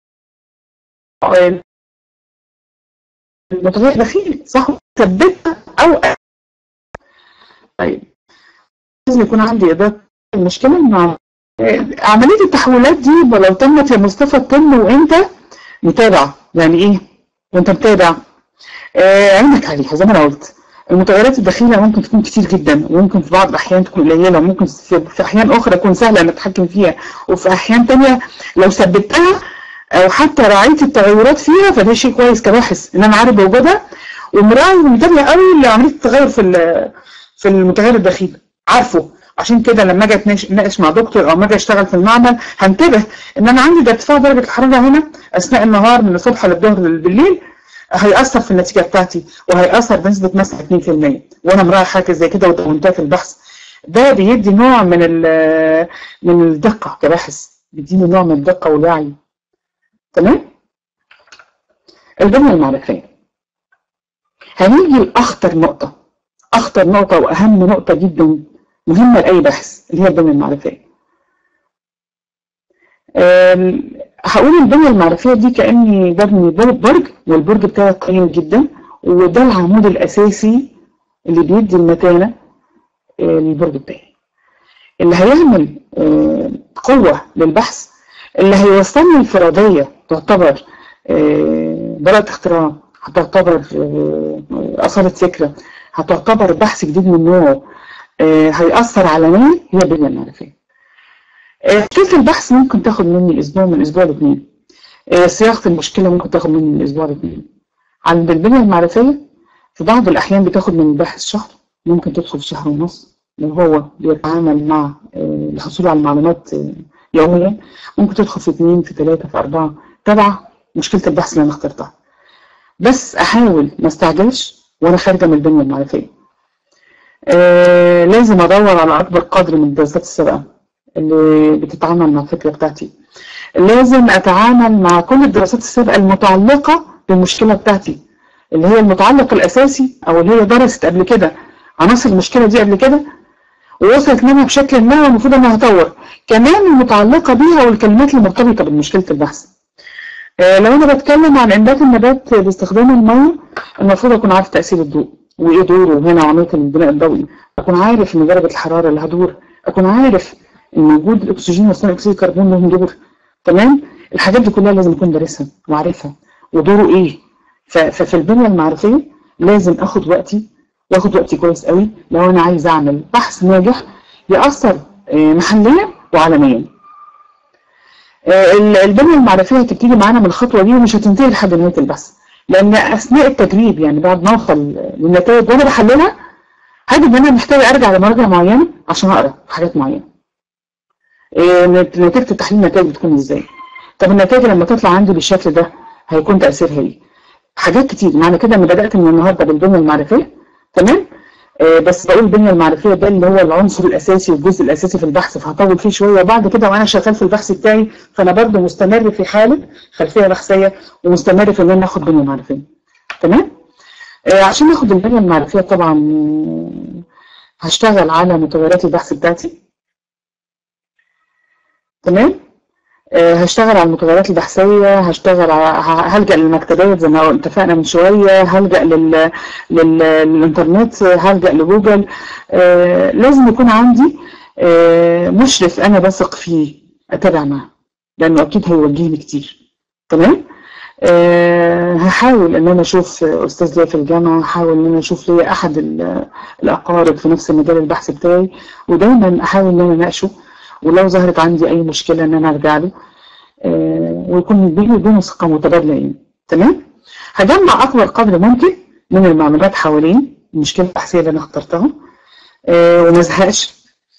متغير داخلي، صح؟ ثبتها او طيب لازم يكون عندي اداه المشكله مع عمليه التحويلات دي. لو تمت يا مصطفى تتم وانت متابع. يعني ايه وانت متابع؟ آه عينك عليها زي ما انا قلت. المتغيرات الداخليه ممكن تكون كتير جدا، وممكن في بعض الاحيان تكون قليله، وممكن في احيان اخرى تكون سهله ان اتحكم فيها، وفي احيان ثانيه لو ثبتها او حتى راعيت التغيرات فيها فده شيء كويس كباحث ان انا عارف بوجودها ومراعي ومتابع قوي لعمليه التغير في في المتغير الداخلي، عارفه. عشان كده لما اجي اتناقش مع دكتور او لما اجي اشتغل في المعمل هنتبه ان انا عندي ده ارتفاع درجه الحراره هنا اثناء النهار من الصبح للظهر بالليل، هيأثر في النتيجه بتاعتي وهيأثر بنسبه مثلا اتنين في المية، وانا مراعي حاجه زي كده ودونتها في البحث. ده بيدي نوع من من الدقه كباحث، بيديني نوع من الدقه والوعي. تمام. البنيه المعرفيه. هنيجي لاخطر نقطه، اخطر نقطه واهم نقطه جدا مهمه لاي باحث، اللي هي البنيه المعرفيه. هقول البنيه المعرفيه دي كاني ببني برج، والبرج بتاعي قيم جدا، وده العمود الاساسي اللي بيدي المتانه للبرج بتاعي، اللي هيعمل قوه للبحث، اللي هيوصلني انفراديه تعتبر براءه اختراع، هتعتبر اثاره فكره، هتعتبر بحث جديد من نوعه، هيأثر علنيا، هي البنيه المعرفيه. مشكله البحث ممكن تاخد مني اسبوع، من اسبوع لاثنين. صياغه المشكله ممكن تاخد مني من اسبوع لاثنين. عند البنيه المعرفيه في بعض الأحيان بتاخد من الباحث شهر، ممكن تدخل في شهر ونص لو هو بيتعامل مع الحصول على المعلومات يوميا، ممكن تدخل في اثنين في ثلاثة في أربعة، تبع مشكلة البحث اللي أنا اخترتها. بس أحاول ما استعجلش وأنا خارجة من البنية المعرفية. آه لازم أدور على أكبر قدر من الدراسات السابقة اللي بتتعامل مع الفكرة بتاعتي. لازم أتعامل مع كل الدراسات السابقة المتعلقة بالمشكلة بتاعتي، اللي هي المتعلق الأساسي أو اللي هي درست قبل كده عناصر المشكلة دي قبل كده ووصلت منها بشكل ما والمفروض أنا هطور كمان المتعلقة بيها والكلمات المرتبطة بمشكلة البحث. آه لو أنا بتكلم عن إنبات النبات باستخدام المية، المفروض أكون عارف تأثير الضوء وإيه دوره هنا وعملية البناء الضوئي، أكون عارف إن درجة الحرارة اللي هدور، أكون عارف إن وجود الأكسجين وثاني أكسيد الكربون لهم دور. تمام؟ الحاجات دي كلها لازم أكون دارسها وعارفها ودوره إيه. ففي البنية المعرفية لازم أخد وقتي واخد وقتي كويس قوي لو أنا عايز أعمل بحث ناجح يأثر محليا وعالميا. البنية المعرفية هتبتدي معانا من الخطوة دي ومش هتنتهي لحد نهاية البحث، لأن أثناء التجريب يعني بعد ما أوصل للنتائج وأنا بحللها هجد إن أنا محتاجة أرجع لمراجع معينة عشان أقرأ حاجات معينة. نتيجة التحليل النتائج بتكون إزاي؟ طب النتائج لما تطلع عندي بالشكل ده هيكون تأثيرها إيه؟ حاجات كتير. معنى كده إن بدأت من النهارده بالبنية المعرفية، تمام؟ آه بس بقول البنية المعرفية ده اللي هو العنصر الأساسي والجزء الأساسي في البحث، فهطول فيه شوية. وبعد كده وأنا شغال في البحث بتاعي فأنا برضه مستمر في حالة خلفية بحثية ومستمر في إن أنا آخد بنية معرفية، تمام؟ آه عشان آخد البنية المعرفية طبعا آه هشتغل على متغيرات البحث بتاعتي، تمام؟ هشتغل على المتغيرات البحثية، هشتغل على هلجأ للمكتبات زي ما اتفقنا من شوية، هلجأ لل... لل... للإنترنت، هلجأ لجوجل. آه لازم يكون عندي آه مشرف أنا بثق فيه أتابع معه لأنه أكيد هيوجهني كتير، تمام؟ آه هحاول إن أنا أشوف أستاذ ليا في الجامعة، هحاول إن أنا أشوف ليا أحد الأقارب في نفس مجال البحث بتاعي، ودايما أحاول إن أنا أناقشه، ولو ظهرت عندي أي مشكلة إن أنا أرجع له آه ويكون بيني وبينه ثقة متبادلة يعني، تمام؟ هجمع أكبر قدر ممكن من المعلومات حوالين المشكلة البحثية اللي أنا اخترتها آه وما ازهقش،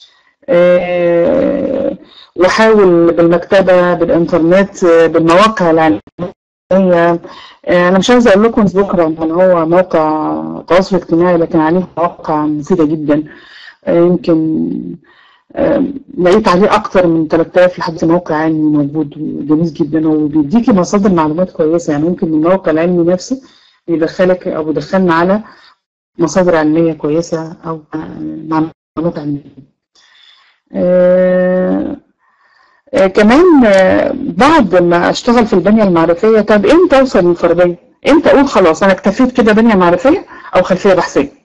آه وأحاول بالمكتبة بالإنترنت آه بالمواقع العلمية. آه أنا مش عايزة أقول لكم بكرة إن هو موقع تواصل اجتماعي لكن عليه مواقع مفيدة جدا، آه يمكن لقيت عليه أكتر من ثلاثة آلاف لحد موقع علمي موجود جميل جدا وبيديكي مصادر معلومات كويسة. يعني ممكن من الموقع العلمي نفسه يدخلك أو يدخلنا على مصادر علمية كويسة أو معلومات علمية. آه آه كمان آه بعد ما أشتغل في البنية المعرفية، طب إمتى أوصل للفردية؟ إمتى أقول خلاص أنا اكتفيت كده بنية معرفية أو خلفية بحثية؟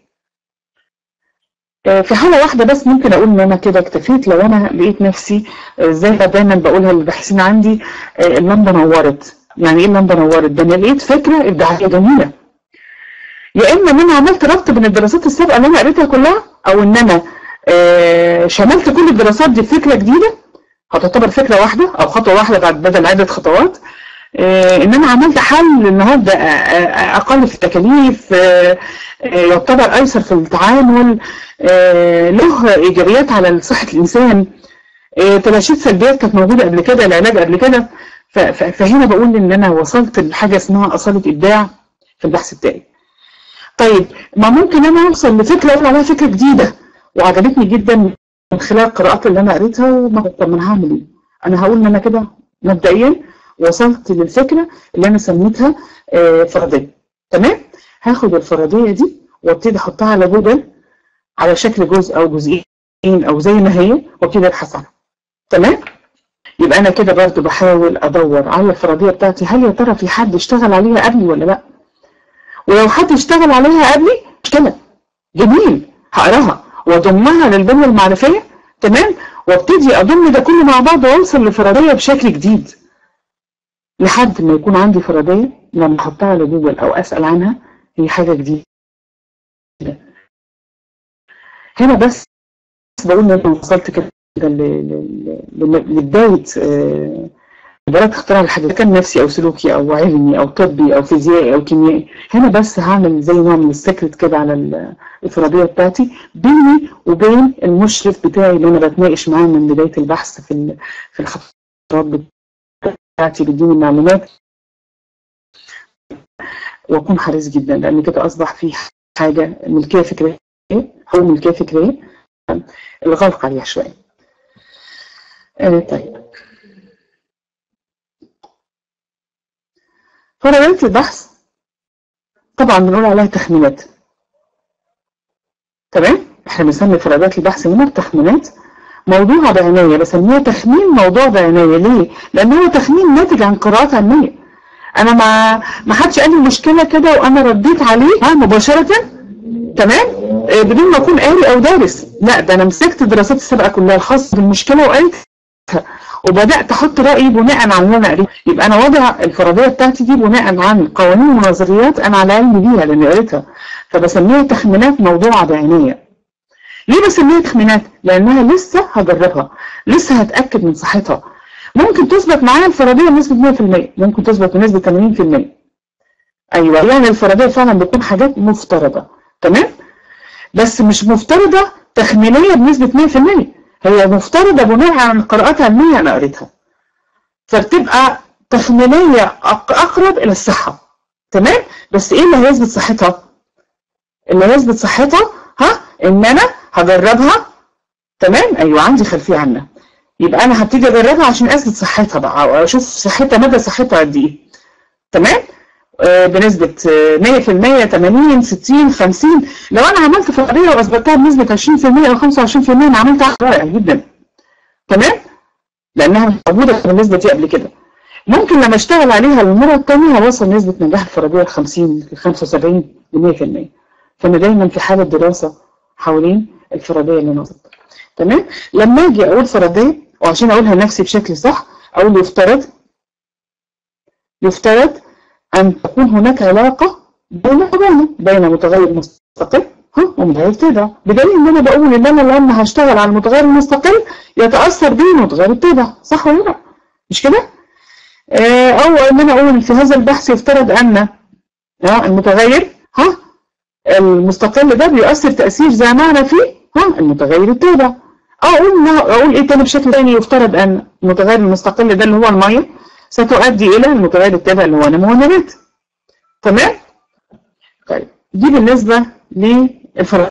في حالة واحدة بس ممكن أقول إن أنا كده اكتفيت، لو أنا لقيت نفسي زي ما دايما بقولها للباحثين عندي اللمبة نورت. يعني إيه اللمبة نورت؟ ده أنا لقيت فكرة إبداعية جميلة، يا إما إن أنا عملت ربط بين الدراسات السابقة اللي أنا قريتها كلها، أو إن أنا شملت كل الدراسات دي فكرة جديدة هتعتبر فكرة واحدة أو خطوة واحدة بعد بدل عدة خطوات. إن أنا عملت حل النهارده أقل في التكاليف، يعتبر أيسر في التعامل، له إيجابيات على صحة الإنسان، تلاشيت سلبيات كانت موجودة قبل كده، العلاج قبل كده. فهنا بقول إن أنا وصلت لحاجة اسمها أصالة إبداع في البحث بتاعي. طيب ما ممكن أنا أوصل لفكرة أقول عليها فكرة جديدة وعجبتني جدا من خلال القراءات اللي أنا قريتها، وما طب أنا هعمل إيه؟ أنا هقول إن أنا كده مبدئيا وصلت للفكرة اللي أنا سميتها فرضية، تمام؟ هاخد الفرضية دي وابتدي أحطها على جوجل على شكل جزء أو جزئين أو زي ما هي وابتدي أبحث عنها، تمام؟ يبقى أنا كده برضو بحاول أدور على الفرضية بتاعتي، هل يا ترى في حد اشتغل عليها قبلي ولا لأ؟ ولو حد اشتغل عليها قبلي مشكلة، جميل، هقراها وأضمها للبنية المعرفية، تمام؟ وابتدي أضم ده كله مع بعض وأوصل لفرضية بشكل جديد لحد ما يكون عندي فرضية لما احطها على جوجل او اسال عنها هي حاجه جديده. هنا بس بقول ان انا وصلت كده لبدايه براءة اختراع الحاجة كان نفسي او سلوكي او علمي او طبي او فيزيائي او كيميائي. هنا بس هعمل زي نوع من السكرت كده على الانفرادية بتاعتي بيني وبين المشرف بتاعي اللي انا بتناقش معاه من بداية البحث في في الخطوات بتاعتي، بدون المعلومات، واكون حريص جدا، لان كده اصبح في حاجة ملكية فكرية، هو ملكية فكرية الغلق عليها شوية. آه طيب، فرضيات البحث طبعا بنقول عليها تخمينات. تمام؟ احنا بنسمي فرضيات البحث هنا تخمينات، موضوع بعناية بسميها تخمين موضوع بعناية. ليه؟ لأن هو تخمين ناتج عن قراءات علمية. أنا ما ما حدش قال لي مشكلة كده وأنا رديت عليه ها مباشرة، تمام؟ آه بدون ما أكون قاري أو دارس، لا ده أنا مسكت الدراسات السابقة كلها الخاصة بالمشكلة وقريتها وبدأت أحط رأيي بناء على اللي أنا قريته. يبقى أنا وضع الفرضية بتاعتي دي بناء عن قوانين ونظريات أنا على علم بيها لأني قريتها، فبسميها تخمينات موضوعة بعناية. ليه بسميها تخمينات؟ لأنها لسه هجربها، لسه هتأكد من صحتها. ممكن تثبت معايا الفرضية بنسبة مية في المية، ممكن تثبت بنسبة ثمانين في المية. أيوه، يعني الفرضية فعلا بتكون حاجات مفترضة، تمام؟ بس مش مفترضة تخمينية بنسبة مية في المية، هي مفترضة بناء على قراءات علمية أنا قريتها، فبتبقى تخمينية أقرب إلى الصحة، تمام؟ بس إيه اللي هيثبت صحتها؟ اللي هيثبت صحتها ها إن أنا هجربها، تمام؟ أيوه عندي خلفية عنها، يبقى أنا هبتدي أجربها عشان أثبت صحتها بقى وأشوف صحتها مدى صحتها قد إيه، تمام؟ آه بنسبة مية في المية، ثمانين، ستين، خمسين. لو أنا عملت فرضية وأثبتها بنسبة عشرين في المية أو خمسة وعشرين في المية أنا عملت رائع جدا، تمام؟ لأنها موجودة في النسبة دي قبل كده. ممكن لما أشتغل عليها المرة الثانية هوصل نسبة نجاح الفرضية ل خمسين، ل خمسة وسبعين، ل مية في المية. فأنا دايما في حالة دراسة حوالين الفرضية اللي أنا وصلت، تمام؟ لما أجي أقول فرضية وعشان أقولها لنفسي بشكل صح أقول يفترض يفترض أن تكون هناك علاقة بين وبين بين متغير مستقل ومتغير تابع، بدليل ان انا بقول ان انا لما هشتغل على المتغير المستقل يتاثر به المتغير التابع، صح ولا لا؟ مش كده؟ آه او ان انا اقول في هذا البحث يفترض ان المتغير ها المستقل ده بيؤثر تاثير زي ما انا فيه ها المتغير التابع. او اقول اقول ايه تاني بشكل ثاني، يفترض ان المتغير المستقل ده اللي هو الميه ستؤدي الى المتغير التابع اللي هو نمو النبات، تمام؟ طيب دي بالنسبه للفرضية.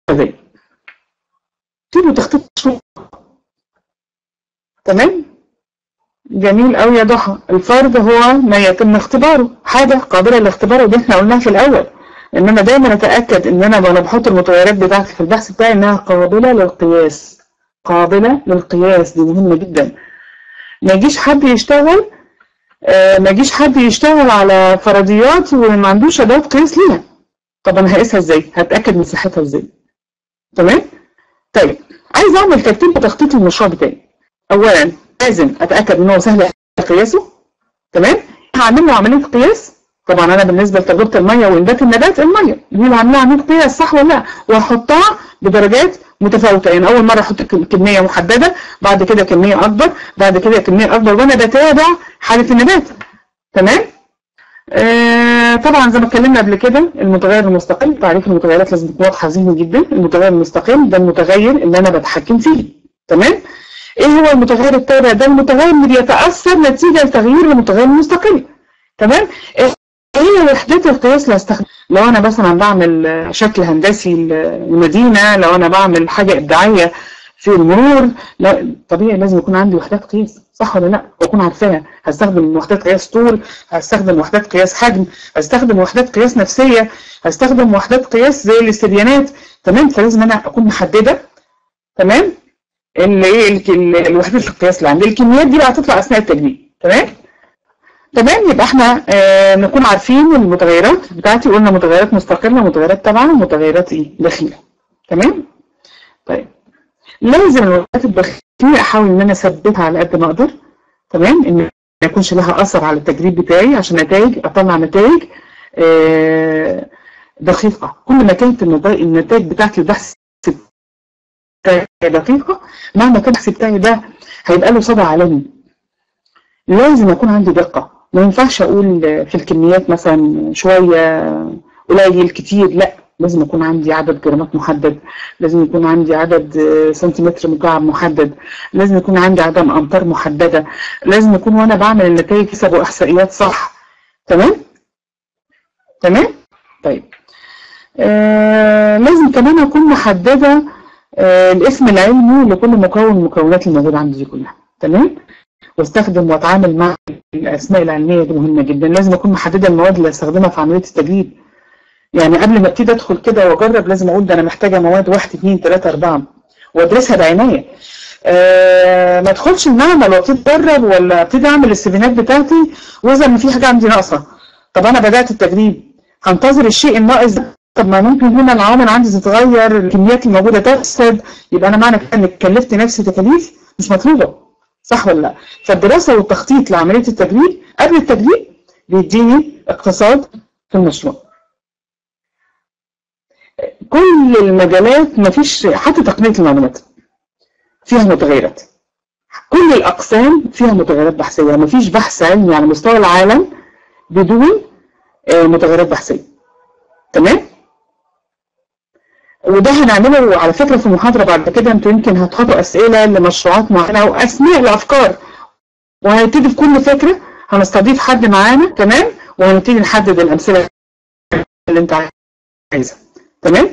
تيجوا تخطيط مشروع، تمام؟ جميل قوي يا ضحى. الفرض هو ما يتم اختباره، حاجه قابله للاختبار، ودي احنا قلناها في الاول ان انا دايما اتاكد ان انا وانا بحط المتغيرات بتاعتي في البحث بتاعي انها قابله للقياس، قابله للقياس، دي مهمه جدا. ما يجيش حد يشتغل آه ما يجيش حد يشتغل على فرضيات وما عندوش ادوات قياس ليها. طب انا هقيسها ازاي؟ هتاكد من صحتها ازاي؟ تمام؟ طيب عايز اعمل ترتيب وتخطيط المشروع بتاعي. اولا لازم اتاكد ان هو سهل قياسه، تمام؟ هعمل له عمليه قياس. طبعا انا بالنسبه لتجربه الميه وانبات النبات، الميه دي اللي هعمل لها عمليه قياس، صح ولا لا؟ واحطها بدرجات متفاوته، يعني اول مره احط كميه محدده، بعد كده كميه اكبر، بعد كده كميه اكبر، وانا بتابع حاله النبات، تمام؟ آه طبعا زي ما اتكلمنا قبل كده المتغير المستقل، تعريف المتغيرات لازم تكون واضحه ذهني جدا. المتغير المستقل ده المتغير اللي انا بتحكم فيه، تمام؟ ايه هو المتغير التابع؟ ده المتغير اللي بيتاثر نتيجه لتغيير المتغير المستقل، تمام؟ ايه هي وحدات القياس اللي هستخدم؟ لو انا مثلا بعمل شكل هندسي لمدينه، لو انا بعمل حاجه ابداعيه في المرور، لا طبيعي لازم يكون عندي وحدات قياس، صح ولا لا؟ واكون عارفاها. هستخدم وحدات قياس طول، هستخدم وحدات قياس حجم، هستخدم وحدات قياس نفسيه، هستخدم وحدات قياس زي الاستبيانات، تمام؟ فلازم انا اكون محدده، تمام؟ اللي ايه الوحدات القياس اللي عندي. الكميات دي بقى هتطلع اثناء التجميع، تمام؟ تمام. يبقى احنا آه نكون عارفين المتغيرات بتاعتي، قلنا متغيرات مستقله، متغيرات تابعه، ومتغيرات ايه داخليه، تمام؟ طيب لازم الوحدات الداخليه احاول ان انا اثبتها على قد ما اقدر، تمام؟ ان ما يكونش لها اثر على التجريب بتاعي، عشان نتائج اطلع نتائج آه دقيقه. كل ما كانت النتائج بتاعتي البحث دقيقه، معنى كان البحث بتاعي ده هيبقى له صدى عالمي. لازم اكون عندي دقه، ما ينفعش اقول في الكميات مثلا شويه قليل كتير، لا، لازم يكون عندي عدد جرامات محدد، لازم يكون عندي عدد سنتيمتر مكعب محدد، لازم يكون عندي عدد امتار محدده، لازم يكون وانا بعمل النتائج حساب واحصائيات صح. تمام تمام طيب آه لازم كمان اكون محدده آه الاسم العلمي لكل مكون من المكونات الموجوده عندي دي كلها. تمام، واستخدم واتعامل مع الاسماء العلميه دي مهمه جدا. لازم اكون محدده المواد اللي هستخدمها في عمليه التجريب، يعني قبل ما ابتدي ادخل كده واجرب لازم اقول ده انا محتاجه مواد واحد اتنين تلاته اربعه وادرسها بعنايه. أه ما ادخلش المعمل وابتدي اجرب ولا ابتدي اعمل السيفينات بتاعتي واذا ان في حاجه عندي ناقصه. طب انا بدات التجريب هنتظر الشيء الناقص ده؟ طب ما ممكن هنا العوامل عندي تتغير، الكميات الموجوده تفسد، يبقى انا معنى كده انك كلفت نفسي تكاليف مش مطلوبه، صح ولا لا؟ فالدراسه والتخطيط لعمليه التجريب قبل التجريب بيديني اقتصاد في المشروع. كل المجالات مفيش، حتى تقنيه المعلومات فيها متغيرات، كل الاقسام فيها متغيرات بحثيه، مفيش بحث علمي على مستوى العالم بدون متغيرات بحثيه. تمام، وده هنعمله على فكره في محاضره بعد كده. انتوا يمكن هتحطوا اسئله لمشروعات معينه او اسماء لافكار، وهنبتدي في كل فكره هنستضيف حد معانا كمان وهنبتدي نحدد الامثله اللي انت عايزها. تمام،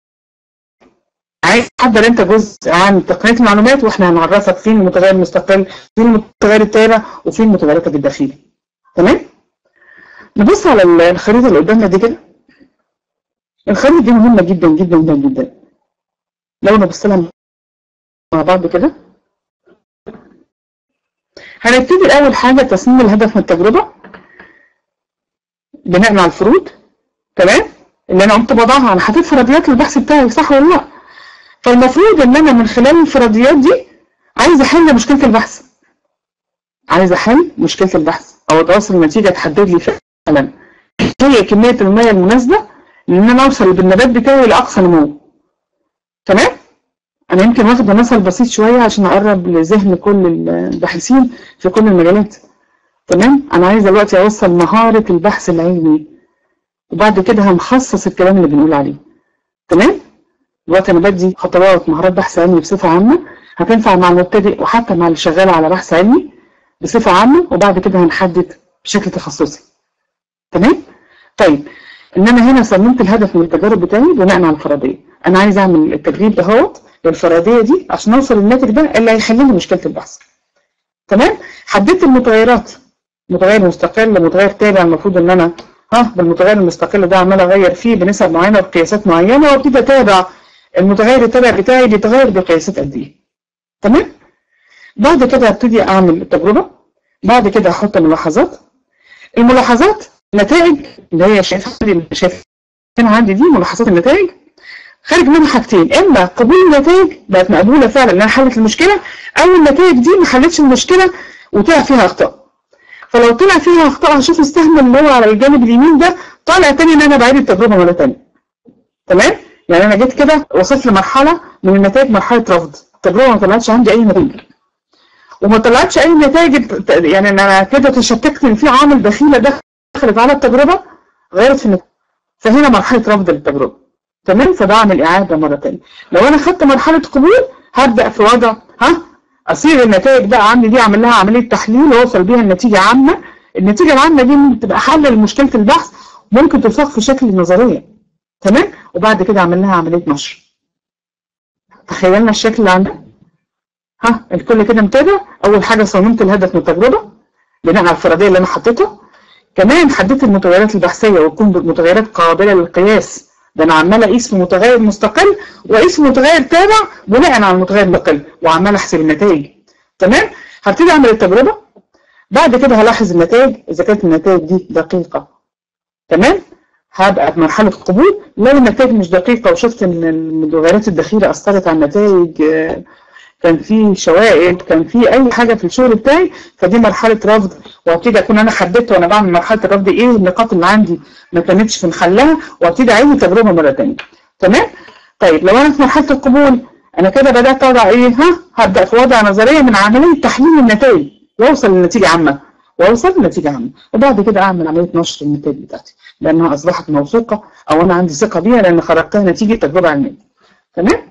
عايز تحضر انت جزء عن تقنيه المعلومات واحنا هنعرفك فين المتغير المستقل، فين المتغير التابع، وفين متغيراتك الداخليه. تمام، نبص على الخريطه اللي قدامنا دي كده. الخريطه دي مهمه جدا جدا جدا جدا. لو نبص لها مع بعض كده هنبتدي اول حاجه تصميم الهدف من التجربه بناء على الفروض. تمام، اللي انا قمت بضعها، انا حطيت فرضيات للبحث بتاعي، صح ولا لا؟ فالمفروض ان انا من خلال الفرضيات دي عايزه احل مشكله البحث، عايزه احل مشكله البحث او توصل لنتيجه تحدد لي فعلا هي كميه الميه المناسبه لان انا اوصل بالنبات بتاعي لاقصى نمو. تمام، انا يمكن واخده مثل بسيط شويه عشان اقرب لذهن كل الباحثين في كل المجالات. تمام، انا عايزه دلوقتي اوصل مهاره البحث العلمي، وبعد كده هنخصص الكلام اللي بنقول عليه. تمام، دلوقتي انا بدي خطوات مهارات بحث علمي بصفه عامه هتنفع مع المبتدئ وحتى مع اللي شغال على بحث علمي بصفه عامه، وبعد كده هنحدد بشكل تخصصي. تمام، طيب ان انا هنا صممت الهدف من التجارب بتاعي بناء على الفرضيه، انا عايز اعمل التجريب دهوت بالفرضيه دي عشان اوصل للناتج ده اللي هيحل لي مشكله البحث. تمام، حددت المتغيرات، متغير مستقل متغير تابع، المفروض ان انا ها بالمتغير المستقل ده عمال اغير فيه بنسب معينه وبقياسات معينه، وابتدي اتابع المتغير التابع بتاعي بيتغير بقياسات قد ايه. تمام، بعد كده هبتدي اعمل التجربه، بعد كده هحط ملاحظات. الملاحظات نتائج اللي هي شايفها اللي شايفين عندي دي ملاحظات النتائج، خارج منها حاجتين، اما قبول النتائج بقت مقبوله فعلا انها حلت المشكله، او النتائج دي ما حلتش المشكله وطلع فيها اخطاء. فلو طلع فيها اخطاء هشوف السهم اللي هو على الجانب اليمين ده طالع تاني ان انا بعيد التجربه مره ثانيه. تمام، يعني انا جيت كده وصلت لمرحله من النتائج مرحله رفض، التجربه ما طلعتش عندي اي نتائج وما طلعتش اي نتائج، يعني انا كده تشككت ان في عامل دخيله دخلت على التجربه غيرت في النتائج، فهنا مرحله رفض للتجربه. تمام، فبعمل اعاده مره ثانيه. لو انا خدت مرحله قبول هبدا في وضع ها اصيغ النتائج بقى عندي دي، اعمل لها عمليه تحليل واوصل بيها لنتيجه عامه. النتيجه العامه دي ممكن تبقى حل لمشكله البحث، ممكن توصف في شكل نظريه. تمام، وبعد كده اعمل لها عمليه نشر. تخيلنا الشكل اللي عندنا ها الكل كده متابع. اول حاجه صممت الهدف من التجربه بناء على الفرضيه اللي انا حطيتها، كمان حددت المتغيرات البحثيه وتكون متغيرات قابله للقياس، ده انا عمال اقيس في متغير مستقل واقيس في متغير تابع بناء على المتغير المستقل وعمال احسب النتائج. تمام، هبتدي اعمل التجربه، بعد كده هلاحظ النتائج اذا كانت النتائج دي دقيقه. تمام، هبقى في مرحله قبول. لو النتائج مش دقيقه وشفت ان المتغيرات الدخيله اثرت على النتائج، كان في شوائب، كان في اي حاجه في الشغل بتاعي، فدي مرحله رفض، وابتدي اكون انا حددت وانا بعمل مرحله الرفض ايه النقاط اللي عندي ما كانتش في محلها، وابتدي اعيد التجربه مره ثانيه. تمام، طيب لو انا في مرحله القبول انا كده بدات اضع ايه ها هبدا في وضع نظريه من عمليه تحليل النتائج، واوصل لنتيجه عامه واوصل لنتيجه عامه، وبعد كده اعمل عمليه نشر النتائج بتاعتي لانها اصبحت موثوقه او انا عندي ثقه بيها لان خرجتها نتيجه تجربه علميه. تمام؟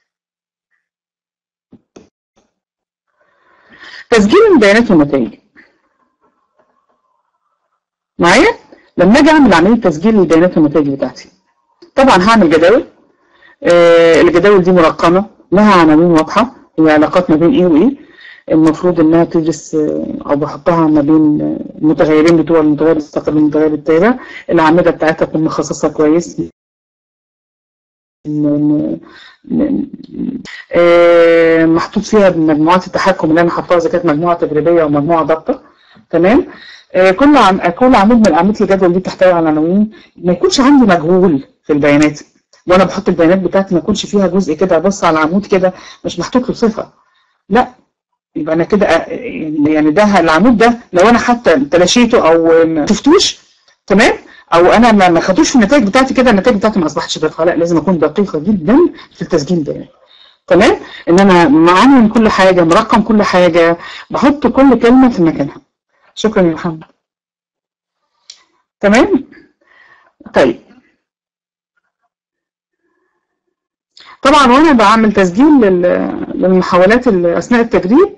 تسجيل البيانات والنتائج. معايا؟ لما اجي اعمل عمليه تسجيل البيانات والنتائج بتاعتي، طبعا هعمل جداول. آه الجداول دي مرقمه لها عناوين واضحه، هي علاقات ما بين ايه وايه، المفروض انها تدرس او بحطها ما بين المتغيرين بتوع المتغير المستقل والمتغير التابع. الاعمده بتاعتها تكون مخصصه كويس، آه محطوط فيها مجموعات التحكم اللي انا حاطاها اذا كانت مجموعه تجريبيه او مجموعه ضابطه. تمام؟ آه كل عم كل عمود من اعمده الجدول دي بتحتوي على عناوين، ما يكونش عندي مجهول في البيانات وانا بحط البيانات بتاعتي، ما يكونش فيها جزء كده ابص على العمود كده مش محطوط له صفه، لا، يبقى انا كده يعني ده العمود ده لو انا حتى تلاشيته او ما شفتوش، تمام، او انا ما ما خدوش في النتائج بتاعتي كده النتائج بتاعتي ما اصبحتش دقيقه، لا، لازم اكون دقيقه جدا في التسجيل البيانات. تمام؟ ان انا معنون كل حاجه، مرقم كل حاجه، بحط كل كلمه في مكانها. شكرا يا محمد. تمام؟ طيب طبعا وانا بعمل تسجيل للمحاولات اثناء التدريب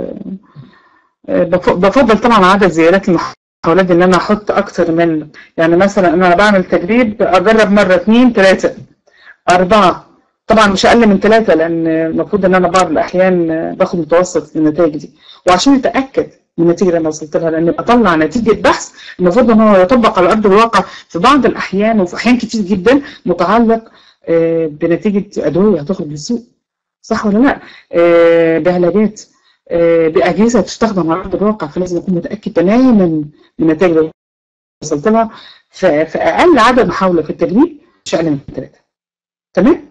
بفضل طبعا عدد زيارات المحاولات ان انا احط اكتر من، يعني مثلا انا بعمل تدريب اجرب مره اثنين ثلاثه اربعه، طبعا مش اقل من ثلاثه لان المفروض ان انا بعض الاحيان باخد متوسط للنتائج دي، وعشان اتاكد من النتيجه اللي انا وصلت لها، لان بطلع نتيجه بحث المفروض ان هو يطبق على ارض الواقع في بعض الاحيان وفي احيان كتير جدا متعلق بنتيجه ادويه هتخرج للسوق، صح ولا لا؟ بعلاجات، باجهزه تستخدم على ارض الواقع، فلازم اكون متاكد تماما من النتائج اللي وصلت لها في اقل عدد محاوله في التدريب مش اقل من ثلاثه. تمام؟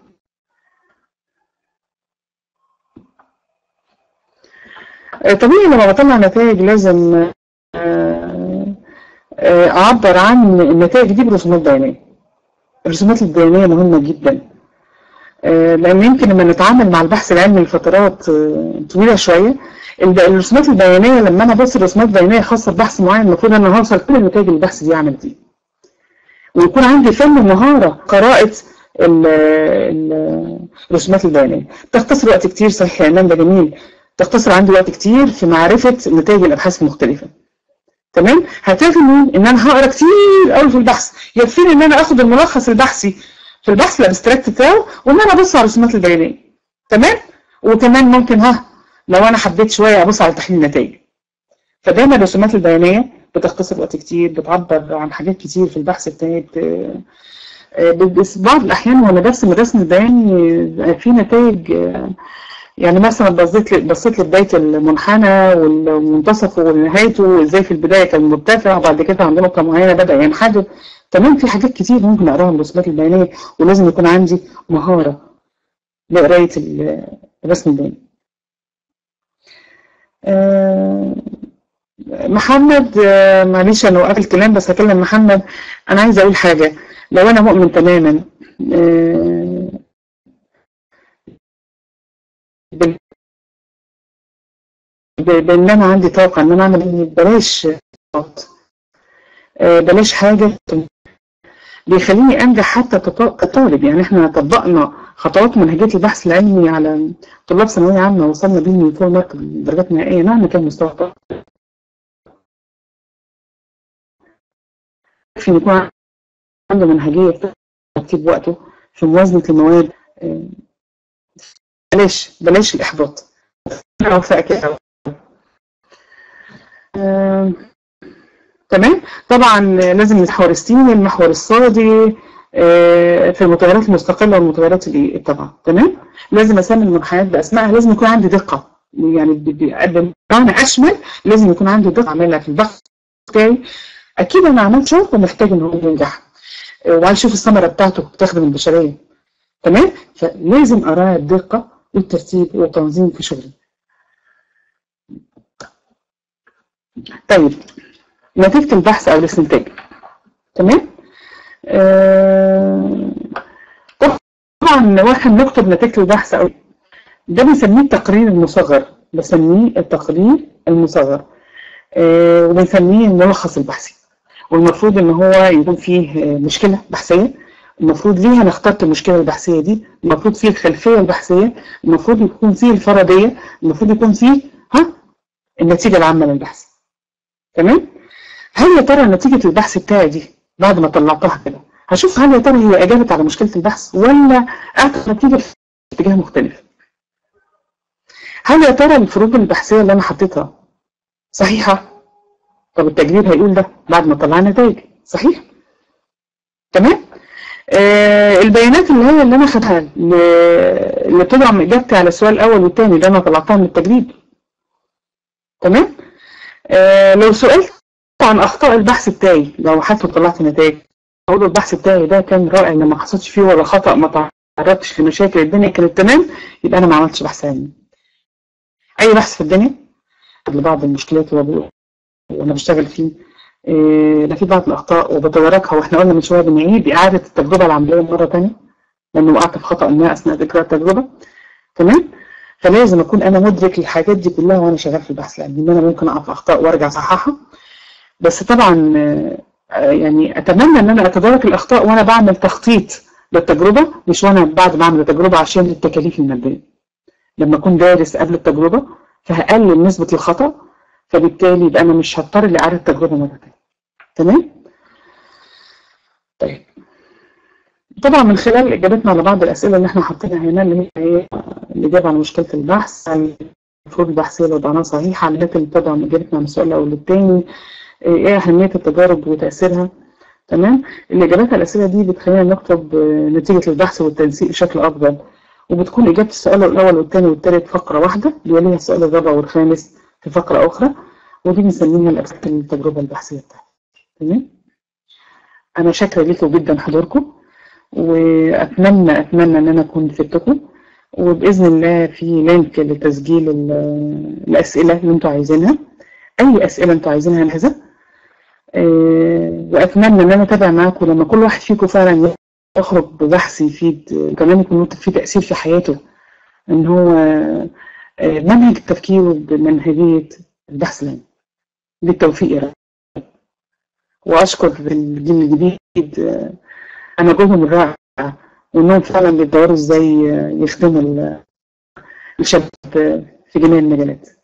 طبيعي لما بطلع نتائج لازم اعبر عن النتائج دي برسومات بيانيه. الرسومات البيانيه مهمه جدا، لان يمكن لما نتعامل مع البحث العلمي لفترات طويله شويه، الرسومات البيانيه لما انا ابص رسومات بيانيه خاصه ببحث معين المفروض ان انا هوصل كل النتائج اللي البحث دي عملت دي، ويكون عندي فن ومهاره قراءه الرسومات البيانيه. تختصر وقت كتير، صحيح يا ايمان، ده جميل، تختصر عندي وقت كتير في معرفه نتائج الابحاث المختلفه. تمام؟ هتفهموا ان انا هقرا كتير قوي في البحث، يكفيني ان انا اخد الملخص البحثي في البحث الابستراكت بتاعه وان انا ابص على الرسومات البيانيه. تمام؟ وكمان ممكن ها لو انا حبيت شويه ابص على تحليل النتائج. فدايما الرسومات البيانيه بتختصر وقت كتير، بتعبر عن حاجات كتير في البحث بتاعي. بس بعض الاحيان وانا برسم الرسم البياني في نتائج، يعني مثلا بصيت بصيت لبدايه المنحنى والمنتصف ونهايته، وازاي في البدايه كان مرتفع وبعد كده عند نقطه معينه بدا ينحدر. تمام؟ في حاجات كتير ممكن اقراها من الرسومات البيانيه، ولازم يكون عندي مهاره لقرايه الرسم البياني. أه محمد، أه معلش انا وقفت الكلام بس هكلم محمد. انا عايزه اقول حاجه، لو انا مؤمن تماما أه بان انا عندي طاقه ان انا اعمل ايه، بلاش أه بلاش حاجه بيخليني انجح حتى كطالب. يعني احنا طبقنا خطوات منهجيه البحث العلمي على طلاب ثانويه عامه، وصلنا بيهم لفوق مارك درجات نهائيه مهما كان مستوى في يكون عنده منهجيه في ترتيب وقته في موازنه المواد. بلاش بلاش الاحباط. كده آه، تمام. طبعا لازم المحور السيني، المحور الصادي آه، في المتغيرات المستقله والمتغيرات التابعه. تمام؟ لازم اسمي المنحنيات باسمائها، لازم يكون عندي دقه، يعني بمعنى اشمل لازم يكون عندي دقه اعملها في البحث بتاعي. اكيد انا عملت شغل ومحتاج ان هو ينجح، وعايز اشوف الثمره بتاعته بتخدم البشريه. تمام؟ فلازم اراعي الدقه والترتيب والتنظيم في شغلي. طيب نتيجة البحث أو الاستنتاج. تمام؟ آه طبعا واحد نكتب نتيجة البحث أو ده بنسميه التقرير المصغر، بسميه التقرير المصغر. آه وبنسميه الملخص البحثي. والمفروض ان هو يكون فيه مشكله بحثيه، المفروض ليها نختار المشكله البحثيه دي، المفروض فيه الخلفيه البحثيه، المفروض يكون فيه الفرضيه، المفروض يكون فيه ها النتيجه العامه للبحث. تمام؟ هل يا ترى نتيجه البحث بتاعي دي بعد ما طلعتها كده هشوف هل يا ترى هي اجابت على مشكله البحث ولا اعطت نتيجه في اتجاه مختلف؟ هل يا ترى الفروض البحثيه اللي انا حطيتها صحيحه؟ طب التجريب هيقول ده بعد ما طلعنا نتائج صحيح؟ تمام؟ آه البيانات اللي هي اللي انا خدتها اللي بتدعم اجابتي على السؤال الاول والثاني اللي انا طلعتها من التجريب. تمام؟ آه لو سئلت عن اخطاء البحث بتاعي، لو حتى طلعت نتائج اقول له البحث بتاعي ده كان رائع، ما حصلش فيه ولا خطأ، ما تعرضتش لمشاكل، الدنيا كانت تمام، يبقى انا ما عملتش بحث علمي. اي بحث في الدنيا لبعض المشكلات وانا بشتغل فيه إيه ده في بعض الاخطاء وبتداركها، واحنا قلنا من شويه بنعيد اعاده التجربه العمليه مره ثانيه لانه وقعت في خطا ما اثناء اجراء التجربه. تمام؟ فلازم اكون انا مدرك للحاجات دي كلها وانا شغال في البحث، لان انا ممكن اقع في اخطاء وارجع اصححها. بس طبعا يعني اتمنى ان انا اتدارك الاخطاء وانا بعمل تخطيط للتجربه، مش وانا بعد ما اعمل التجربه عشان التكاليف الماديه. لما اكون دارس قبل التجربه فهقلل نسبه الخطا، فبالتالي يبقى انا مش هضطر لاعاده التجربه مره ثانيه. تمام؟ طيب طبعا من خلال اجابتنا على بعض الاسئله اللي احنا حاطينها هنا اللي هي الاجابه على مشكله البحث، المفروض البحثيه اللي وضعناها صحيحه، الحالات اللي بتدعم اجابتنا على السؤال الاول والثاني، ايه اهميه التجارب وتاثيرها. تمام؟ الاجابات على الاسئله دي بتخلينا نكتب نتيجه البحث والتنسيق بشكل افضل، وبتكون اجابه السؤال الاول والثاني والثالث فقره واحده، بيليها السؤال الرابع والخامس في فقره اخرى، ودي بنسميها الابحاث التجربه البحثيه بتاعتي. تمام؟ انا شاكره لكم جدا حضوركم، واتمنى اتمنى ان انا اكون فدتكم، وباذن الله في لينك لتسجيل الاسئله اللي انتوا عايزينها، اي اسئله انتوا عايزينها جاهزه. أه واتمنى ان انا اتابع معاكم لما كل واحد فيكم فعلا يخرج ببحث يفيد، كمان يكون فيه تاثير في حياته، ان هو منهج التفكير بمنهجيه البحث العلمي. بالتوفيق يا رب. واشكر الجيل الجديد انا جوهم الرائع، وانهم فعلا بيدوروا ازاي يخدموا الشباب في جميع المجالات.